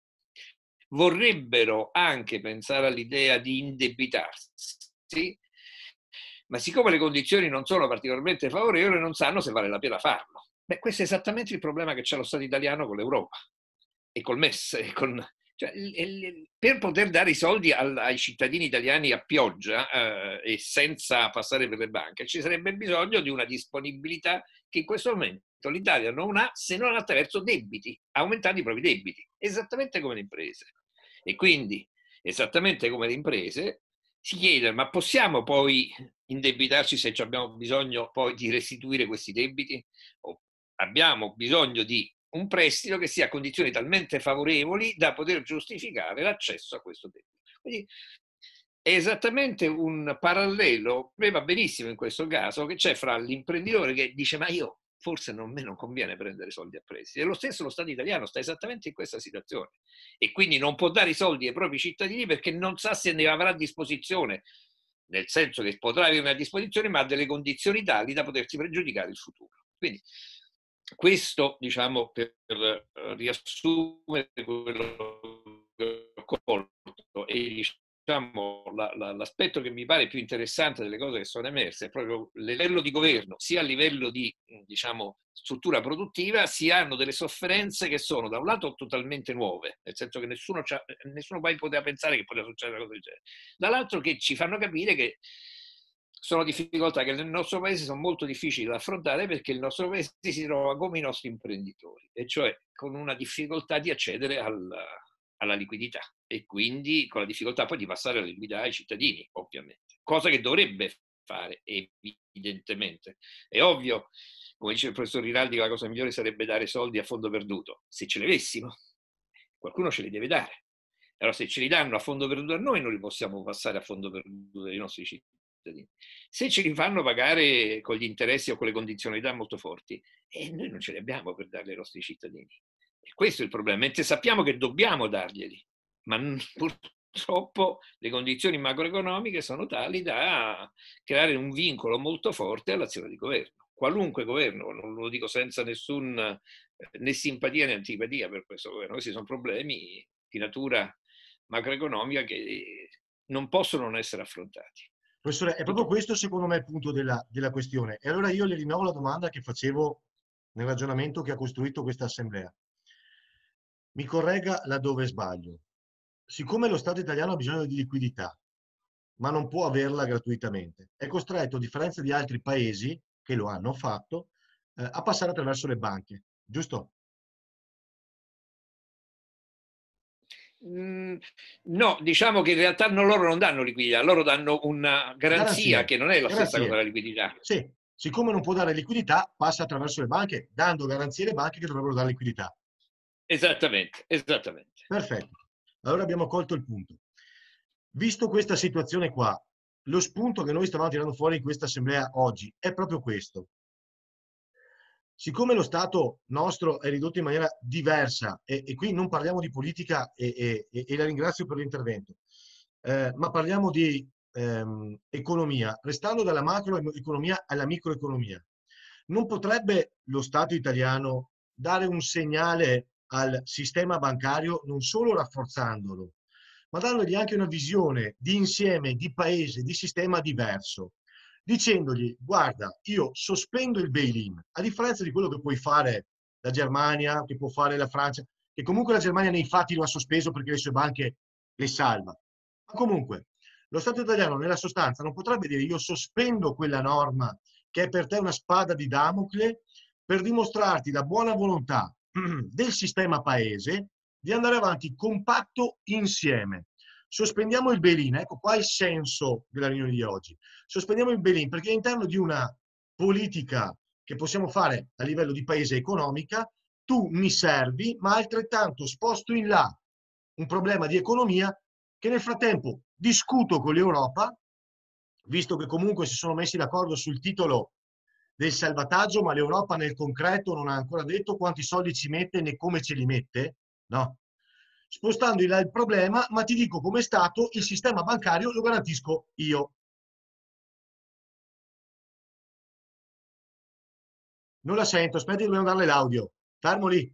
vorrebbero anche pensare all'idea di indebitarsi, ma siccome le condizioni non sono particolarmente favorevoli, non sanno se vale la pena farlo. Beh, questo è esattamente il problema che c'ha lo Stato italiano con l'Europa e col M E S. E con, cioè, per poter dare i soldi al, ai cittadini italiani a pioggia eh, e senza passare per le banche, ci sarebbe bisogno di una disponibilità che in questo momento l'Italia non ha, se non attraverso debiti, aumentando i propri debiti, esattamente come le imprese. E quindi, esattamente come le imprese, si chiede: ma possiamo poi indebitarci se abbiamo bisogno poi di restituire questi debiti? O abbiamo bisogno di un prestito che sia a condizioni talmente favorevoli da poter giustificare l'accesso a questo debito. Quindi è esattamente un parallelo, va benissimo in questo caso, che c'è fra l'imprenditore che dice ma io forse non, me non conviene prendere soldi a prestito, e lo stesso lo Stato italiano sta esattamente in questa situazione, e quindi non può dare i soldi ai propri cittadini perché non sa se ne avrà a disposizione, nel senso che potrà avere a disposizione, ma a delle condizioni tali da potersi pregiudicare il futuro. Quindi questo, diciamo, per riassumere quello che ho colto, e diciamo, la, la, l'aspetto che mi pare più interessante delle cose che sono emerse è proprio il livello di governo, sia a livello di, diciamo, struttura produttiva, sia hanno delle sofferenze che sono da un lato totalmente nuove, nel senso che nessuno, nessuno mai poteva pensare che poteva succedere una cosa del genere, dall'altro che ci fanno capire che sono difficoltà che nel nostro paese sono molto difficili da affrontare, perché il nostro paese si trova come i nostri imprenditori, e cioè con una difficoltà di accedere al, alla liquidità, e quindi con la difficoltà poi di passare la liquidità ai cittadini, ovviamente, cosa che dovrebbe fare evidentemente. È ovvio, come dice il professor Rinaldi, che la cosa migliore sarebbe dare soldi a fondo perduto. Se ce li avessimo, qualcuno ce li deve dare. Allora, se ce li danno a fondo perduto a noi, non li possiamo passare a fondo perduto ai nostri cittadini. Se ce li fanno pagare con gli interessi o con le condizionalità molto forti, e noi non ce li abbiamo per darli ai nostri cittadini. E questo è il problema, mentre sappiamo che dobbiamo darglieli, ma purtroppo le condizioni macroeconomiche sono tali da creare un vincolo molto forte all'azione di governo. Qualunque governo, non lo dico senza nessun, né simpatia né antipatia per questo governo, questi sono problemi di natura macroeconomica che non possono non essere affrontati. Professore, è proprio questo secondo me il punto della, della questione. E allora io le rinnovo la domanda che facevo nel ragionamento che ha costruito questa assemblea. Mi corregga laddove sbaglio. Siccome lo Stato italiano ha bisogno di liquidità, ma non può averla gratuitamente, è costretto, a differenza di altri paesi, che lo hanno fatto, eh, a passare attraverso le banche, giusto? Mm, no, diciamo che in realtà non, loro non danno liquidità, loro danno una garanzia Garanzie. che non è la Garanzie. stessa cosa della liquidità. Sì, siccome non può dare liquidità, passa attraverso le banche, dando garanzie alle banche che dovrebbero dare liquidità. Esattamente, esattamente. Perfetto. Allora abbiamo colto il punto. Visto questa situazione qua, lo spunto che noi stavamo tirando fuori in questa assemblea oggi è proprio questo. Siccome lo Stato nostro è ridotto in maniera diversa, e, e qui non parliamo di politica, e, e, e la ringrazio per l'intervento, eh, ma parliamo di ehm, economia, restando dalla macroeconomia alla microeconomia, non potrebbe lo Stato italiano dare un segnale al sistema bancario non solo rafforzandolo, ma dandogli anche una visione di insieme, di paese, di sistema diverso, dicendogli: guarda, io sospendo il bail-in, a differenza di quello che puoi fare la Germania, che può fare la Francia, che comunque la Germania nei fatti lo ha sospeso perché le sue banche le salva. Ma comunque, lo Stato italiano nella sostanza non potrebbe dire: io sospendo quella norma che è per te una spada di Damocle, per dimostrarti la buona volontà del sistema paese di andare avanti compatto insieme. Sospendiamo il bail-in, ecco qua il senso della riunione di oggi. Sospendiamo il bail-in perché all'interno di una politica che possiamo fare a livello di paese economica, tu mi servi, ma altrettanto sposto in là un problema di economia che nel frattempo discuto con l'Europa, visto che comunque si sono messi d'accordo sul titolo del salvataggio, ma l'Europa nel concreto non ha ancora detto quanti soldi ci mette né come ce li mette, no? Spostando in là il problema, ma ti dico come è stato, il sistema bancario lo garantisco io. Non la sento, aspetti, dobbiamo darle l'audio. Fermo lì.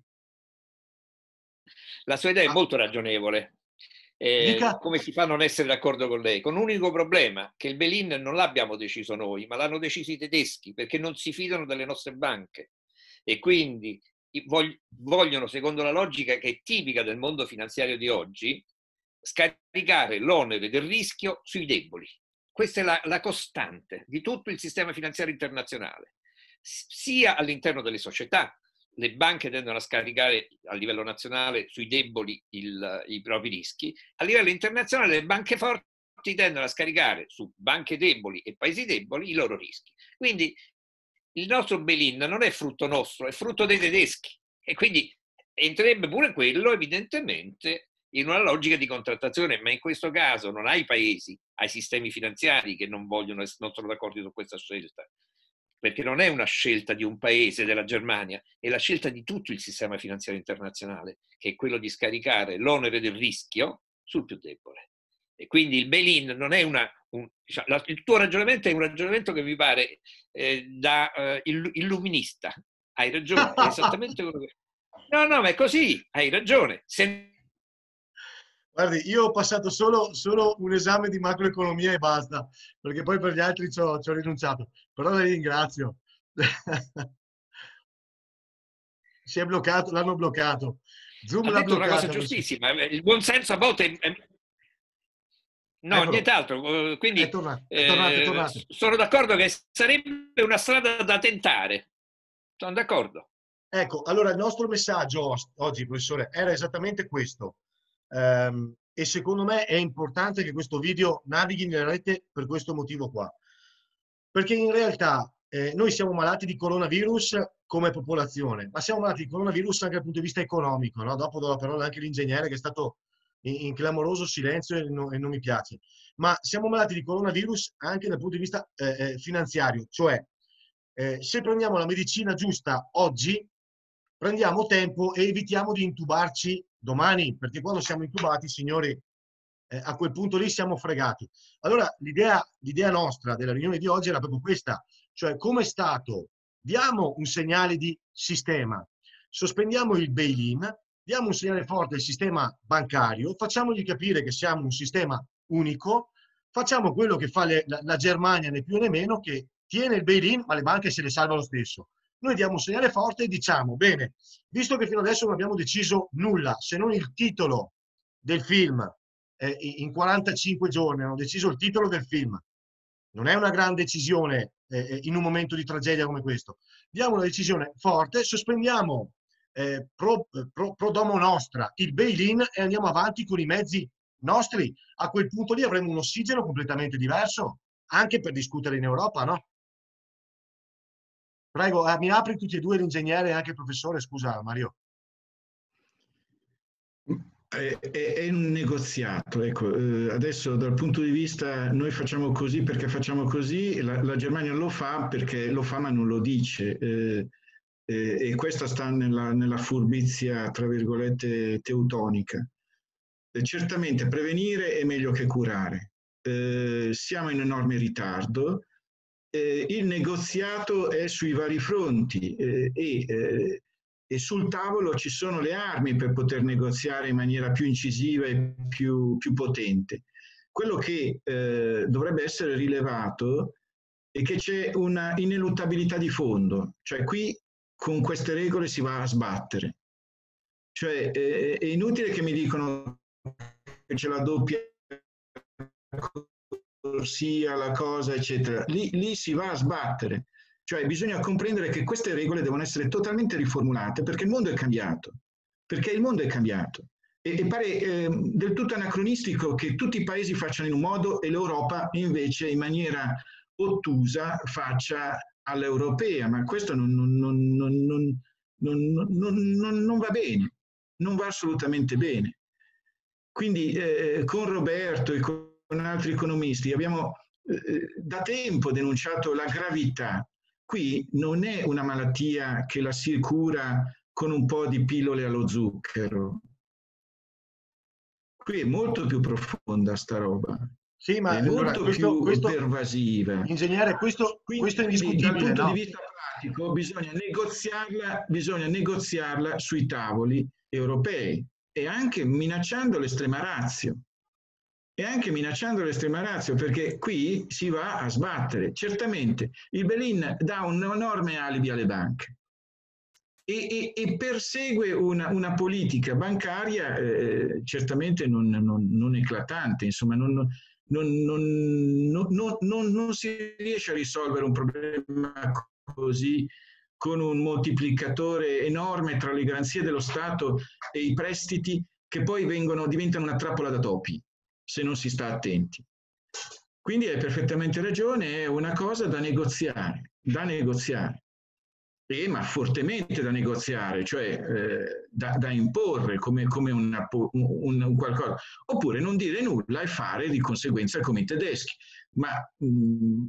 La sua idea è Ah. molto ragionevole. Eh, come si fa a non essere d'accordo con lei? Con un unico problema, che il bail-in non l'abbiamo deciso noi, ma l'hanno deciso i tedeschi, perché non si fidano delle nostre banche. E quindi vogliono, secondo la logica che è tipica del mondo finanziario di oggi, scaricare l'onere del rischio sui deboli. Questa è la, la costante di tutto il sistema finanziario internazionale, sia all'interno delle società. Le banche tendono a scaricare a livello nazionale sui deboli il, i propri rischi, a livello internazionale le banche forti tendono a scaricare su banche deboli e paesi deboli i loro rischi. Quindi il nostro bail-in non è frutto nostro, è frutto dei tedeschi, e quindi entrerebbe pure quello evidentemente in una logica di contrattazione, ma in questo caso non ai paesi, ai sistemi finanziari che non vogliono, non sono d'accordo su questa scelta, perché non è una scelta di un paese, della Germania, è la scelta di tutto il sistema finanziario internazionale, che è quello di scaricare l'onere del rischio sul più debole. E quindi il bail-in non è una... Un, diciamo, la, il tuo ragionamento è un ragionamento che mi pare eh, da eh, illuminista. Hai ragione, è esattamente quello che... No, no, ma è così, hai ragione. Se... Guardi, io ho passato solo, solo un esame di macroeconomia e basta, perché poi per gli altri ci ho, ci ho rinunciato. Però la ringrazio. Si è bloccato, l'hanno bloccato. Zoom ha l'ha detto una cosa bloccato. giustissima, il buon senso a volte... È... No, Eccolo. Nient'altro. Quindi è tornato, è tornato, è tornato. Eh, sono d'accordo che sarebbe una strada da tentare. Sono d'accordo. Ecco, allora il nostro messaggio oggi, professore, era esattamente questo. Um, e secondo me è importante che questo video navighi nella rete per questo motivo qua. Perché in realtà eh, noi siamo malati di coronavirus come popolazione, ma siamo malati di coronavirus anche dal punto di vista economico, no? Dopo do la parola anche all'ingegnere che è stato in, in clamoroso silenzio e, no, e non mi piace. Ma siamo malati di coronavirus anche dal punto di vista eh, finanziario, cioè eh, se prendiamo la medicina giusta oggi, prendiamo tempo e evitiamo di intubarci domani, perché quando siamo intubati, signori, eh, a quel punto lì siamo fregati. Allora l'idea, l'idea nostra della riunione di oggi era proprio questa, cioè come Stato diamo un segnale di sistema, sospendiamo il bail-in, diamo un segnale forte al sistema bancario, facciamogli capire che siamo un sistema unico, facciamo quello che fa le, la, la Germania né più né meno, che tiene il bail-in ma le banche se le salva lo stesso. Noi diamo un segnale forte e diciamo, bene, visto che fino adesso non abbiamo deciso nulla, se non il titolo del film, eh, in quarantacinque giorni hanno deciso il titolo del film, non è una gran decisione eh, in un momento di tragedia come questo. Diamo una decisione forte, sospendiamo eh, pro, pro, pro domo nostra il bail-in e andiamo avanti con i mezzi nostri. A quel punto lì avremo un ossigeno completamente diverso, anche per discutere in Europa, no? Prego, eh, mi apri tutti e due, l'ingegnere e anche il professore, scusa Mario. È, è, è un negoziato, ecco, eh, adesso dal punto di vista noi facciamo così perché facciamo così, la, la Germania lo fa perché lo fa ma non lo dice, eh, eh, e questa sta nella, nella furbizia tra virgolette teutonica. Eh, certamente prevenire è meglio che curare, eh, siamo in enorme ritardo, eh, il negoziato è sui vari fronti eh, e eh, e sul tavolo ci sono le armi per poter negoziare in maniera più incisiva e più, più potente. Quello che eh, dovrebbe essere rilevato è che c'è una ineluttabilità di fondo, cioè qui con queste regole si va a sbattere. Cioè eh, è inutile che mi dicono che c'è la doppia corsia, la cosa, eccetera. Lì, lì si va a sbattere. Cioè bisogna comprendere che queste regole devono essere totalmente riformulate perché il mondo è cambiato, perché il mondo è cambiato. E, e pare eh, del tutto anacronistico che tutti i paesi facciano in un modo e l'Europa invece in maniera ottusa faccia all'europea, ma questo non, non, non, non, non, non, non va bene, non va assolutamente bene. Quindi eh, con Roberto e con altri economisti abbiamo eh, da tempo denunciato la gravità. Qui non è una malattia che la si cura con un po' di pillole allo zucchero. Qui è molto più profonda sta roba. Sì, ma è allora, molto questo, più questo, pervasiva. Ingegnere, questo, quindi, questo è indiscutibile. Dal punto no? di vista pratico bisogna negoziarla, bisogna negoziarla sui tavoli europei e anche minacciando l'estrema ratio. E anche minacciando l'estrema ratio, perché qui si va a sbattere. Certamente il bail-in dà un enorme alibi alle banche e, e, e persegue una, una politica bancaria eh, certamente non, non, non eclatante, insomma non, non, non, non, non, non si riesce a risolvere un problema così con un moltiplicatore enorme tra le garanzie dello Stato e i prestiti che poi vengono, diventano una trappola da topi se non si sta attenti. Quindi hai perfettamente ragione, è una cosa da negoziare, da negoziare, e, ma fortemente da negoziare, cioè eh, da, da imporre come, come una, un, un qualcosa, oppure non dire nulla e fare di conseguenza come i tedeschi. Ma mh,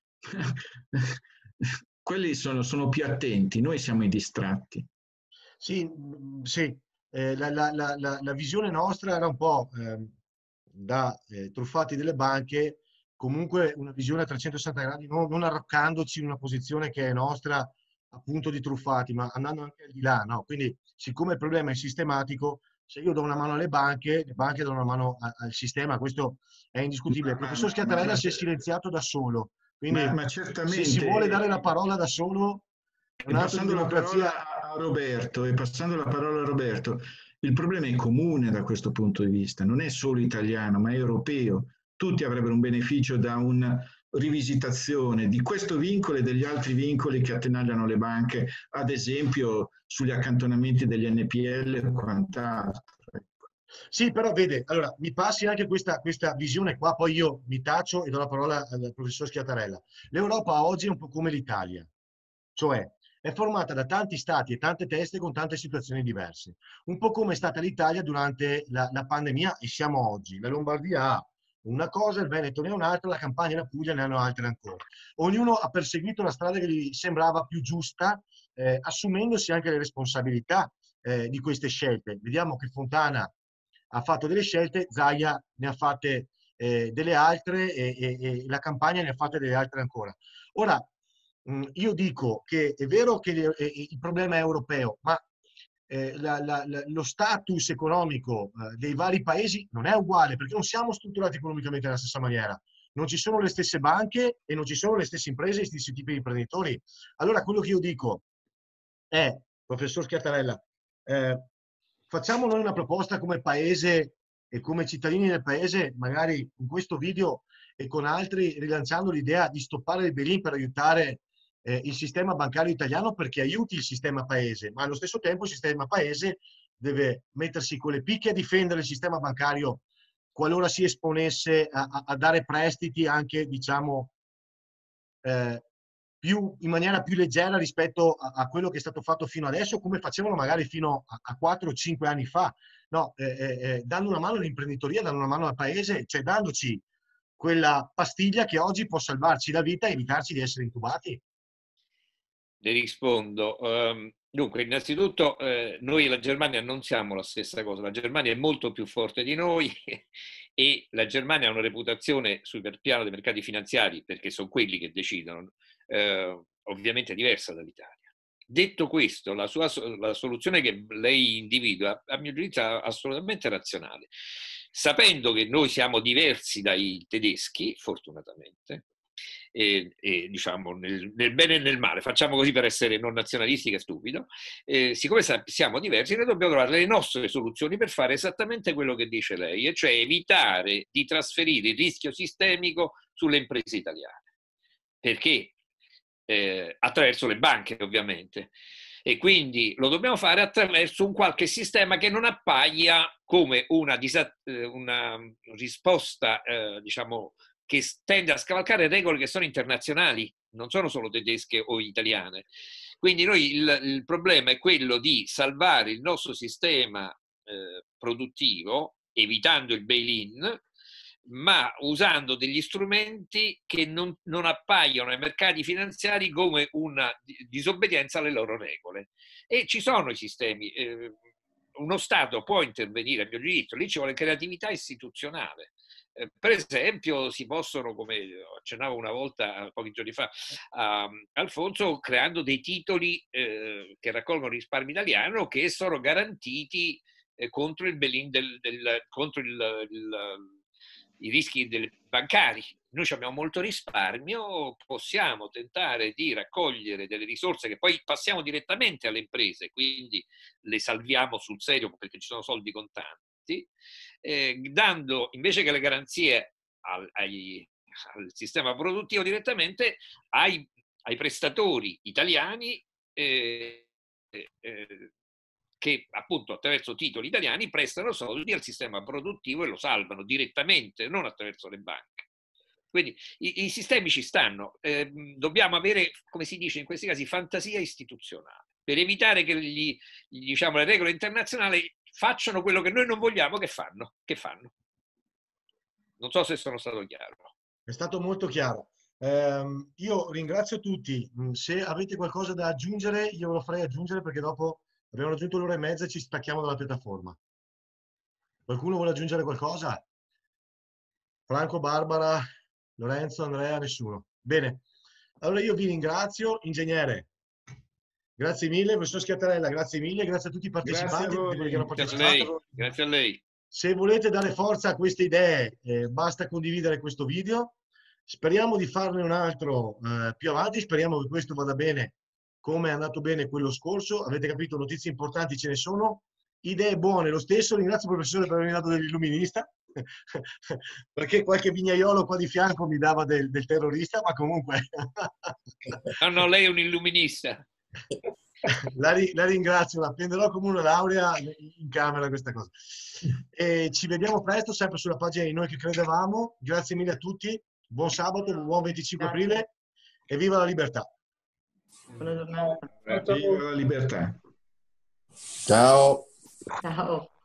quelli sono, sono più attenti, noi siamo i distratti. Sì, sì. Eh, la, la, la, la visione nostra era un po' eh, da eh, truffati delle banche, comunque una visione a trecentosessanta gradi, non, non arroccandoci in una posizione che è nostra appunto di truffati, ma andando anche al di là, no? Quindi siccome il problema è sistematico, se io do una mano alle banche, le banche danno una mano a, al sistema, questo è indiscutibile. Il professor Schiattarella si è silenziato da solo, quindi ma, ma certamente, se si vuole dare la parola da solo è un atto di democrazia. A Roberto, e passando la parola a Roberto, il problema è comune da questo punto di vista, non è solo italiano, ma è europeo. Tutti avrebbero un beneficio da una rivisitazione di questo vincolo e degli altri vincoli che attenagliano le banche, ad esempio sugli accantonamenti degli N P L e quant'altro. Sì, però vede, allora mi passi anche questa, questa visione qua, poi io mi taccio e do la parola al professor Schiattarella. L'Europa oggi è un po' come l'Italia, cioè è formata da tanti stati e tante teste con tante situazioni diverse. Un po' come è stata l'Italia durante la, la pandemia e siamo oggi. La Lombardia ha una cosa, il Veneto ne ha un'altra, la Campania e la Puglia ne hanno altre ancora. Ognuno ha perseguito la strada che gli sembrava più giusta, eh, assumendosi anche le responsabilità eh, di queste scelte. Vediamo che Fontana ha fatto delle scelte, Zaia ne ha fatte eh, delle altre e, e, e la Campania ne ha fatte delle altre ancora. Ora, io dico che è vero che il problema è europeo, ma eh, la, la, la, lo status economico eh, dei vari paesi non è uguale, perché non siamo strutturati economicamente nella stessa maniera. Non ci sono le stesse banche e non ci sono le stesse imprese e gli stessi tipi di imprenditori. Allora, quello che io dico è, professor Schiattarella, eh, facciamo noi una proposta come paese e come cittadini del paese, magari con questo video e con altri, rilanciando l'idea di stoppare il bail-in per aiutare eh, il sistema bancario italiano, perché aiuti il sistema paese, ma allo stesso tempo il sistema paese deve mettersi con le picche a difendere il sistema bancario qualora si esponesse a, a, a dare prestiti anche, diciamo, eh, più, in maniera più leggera rispetto a, a quello che è stato fatto fino adesso, come facevano magari fino a quattro o cinque anni fa. No, eh, eh, dando una mano all'imprenditoria, dando una mano al paese, cioè dandoci quella pastiglia che oggi può salvarci la vita e evitarci di essere intubati. Le rispondo. Um, dunque, innanzitutto, eh, noi e la Germania non siamo la stessa cosa. La Germania è molto più forte di noi e la Germania ha una reputazione sul piano dei mercati finanziari, perché sono quelli che decidono, eh, ovviamente diversa dall'Italia. Detto questo, la, sua, la soluzione che lei individua, a mio giudizio, è assolutamente razionale. Sapendo che noi siamo diversi dai tedeschi, fortunatamente, e, e diciamo nel, nel bene e nel male, facciamo così per essere non nazionalisti, che è stupido, eh, siccome siamo diversi, noi dobbiamo trovare le nostre soluzioni per fare esattamente quello che dice lei, e cioè evitare di trasferire il rischio sistemico sulle imprese italiane. Perché? Eh, attraverso le banche, ovviamente. E quindi lo dobbiamo fare attraverso un qualche sistema che non appaia come una, una risposta, eh, diciamo, che tende a scavalcare regole che sono internazionali, non sono solo tedesche o italiane. Quindi noi il, il problema è quello di salvare il nostro sistema eh, produttivo, evitando il bail-in, ma usando degli strumenti che non, non appaiono ai mercati finanziari come una disobbedienza alle loro regole. E ci sono i sistemi. Eh, uno Stato può intervenire, a mio giudizio, lì ci vuole creatività istituzionale. Eh, per esempio, si possono, come accennavo una volta, pochi giorni fa, a Alfonso, creando dei titoli eh, che raccolgono risparmi italiano che sono garantiti eh, contro il bail-in del, del, contro il, il i rischi del, bancari. Noi abbiamo molto risparmio, possiamo tentare di raccogliere delle risorse che poi passiamo direttamente alle imprese, quindi le salviamo sul serio perché ci sono soldi contanti, eh, dando invece che le garanzie al, ai, al sistema produttivo direttamente ai, ai prestatori italiani eh, eh, che appunto attraverso titoli italiani prestano soldi al sistema produttivo e lo salvano direttamente, non attraverso le banche. Quindi i, i sistemi ci stanno, eh, dobbiamo avere, come si dice in questi casi, fantasia istituzionale, per evitare che gli, diciamo, le regole internazionali facciano quello che noi non vogliamo che fanno. Che fanno. Non so se sono stato chiaro. È stato molto chiaro. Eh, io ringrazio tutti. Se avete qualcosa da aggiungere, io ve lo farei aggiungere, perché dopo abbiamo raggiunto l'ora e mezza e ci stacchiamo dalla piattaforma. Qualcuno vuole aggiungere qualcosa? Franco, Barbara, Lorenzo, Andrea, nessuno. Bene. Allora io vi ringrazio. Ingegnere, grazie mille. Professor Schiattarella, grazie mille. Grazie a tutti i partecipanti. Grazie a, quelli che hanno partecipato. Grazie a lei. Grazie a lei. Se volete dare forza a queste idee, eh, basta condividere questo video. Speriamo di farne un altro eh, più avanti. Speriamo che questo vada bene come è andato bene quello scorso. Avete capito, notizie importanti ce ne sono, idee buone lo stesso. Ringrazio il professore per avermi dato dell'illuminista, perché qualche vignaiolo qua di fianco mi dava del, del terrorista, ma comunque... No, no, lei è un illuminista. La, la ringrazio, la prenderò come una laurea in camera questa cosa. E ci vediamo presto, sempre sulla pagina di Noi che Credevamo. Grazie mille a tutti, buon sabato, buon venticinque aprile e viva la libertà. Buona giornata. Viva la libertà. Ciao. Ciao.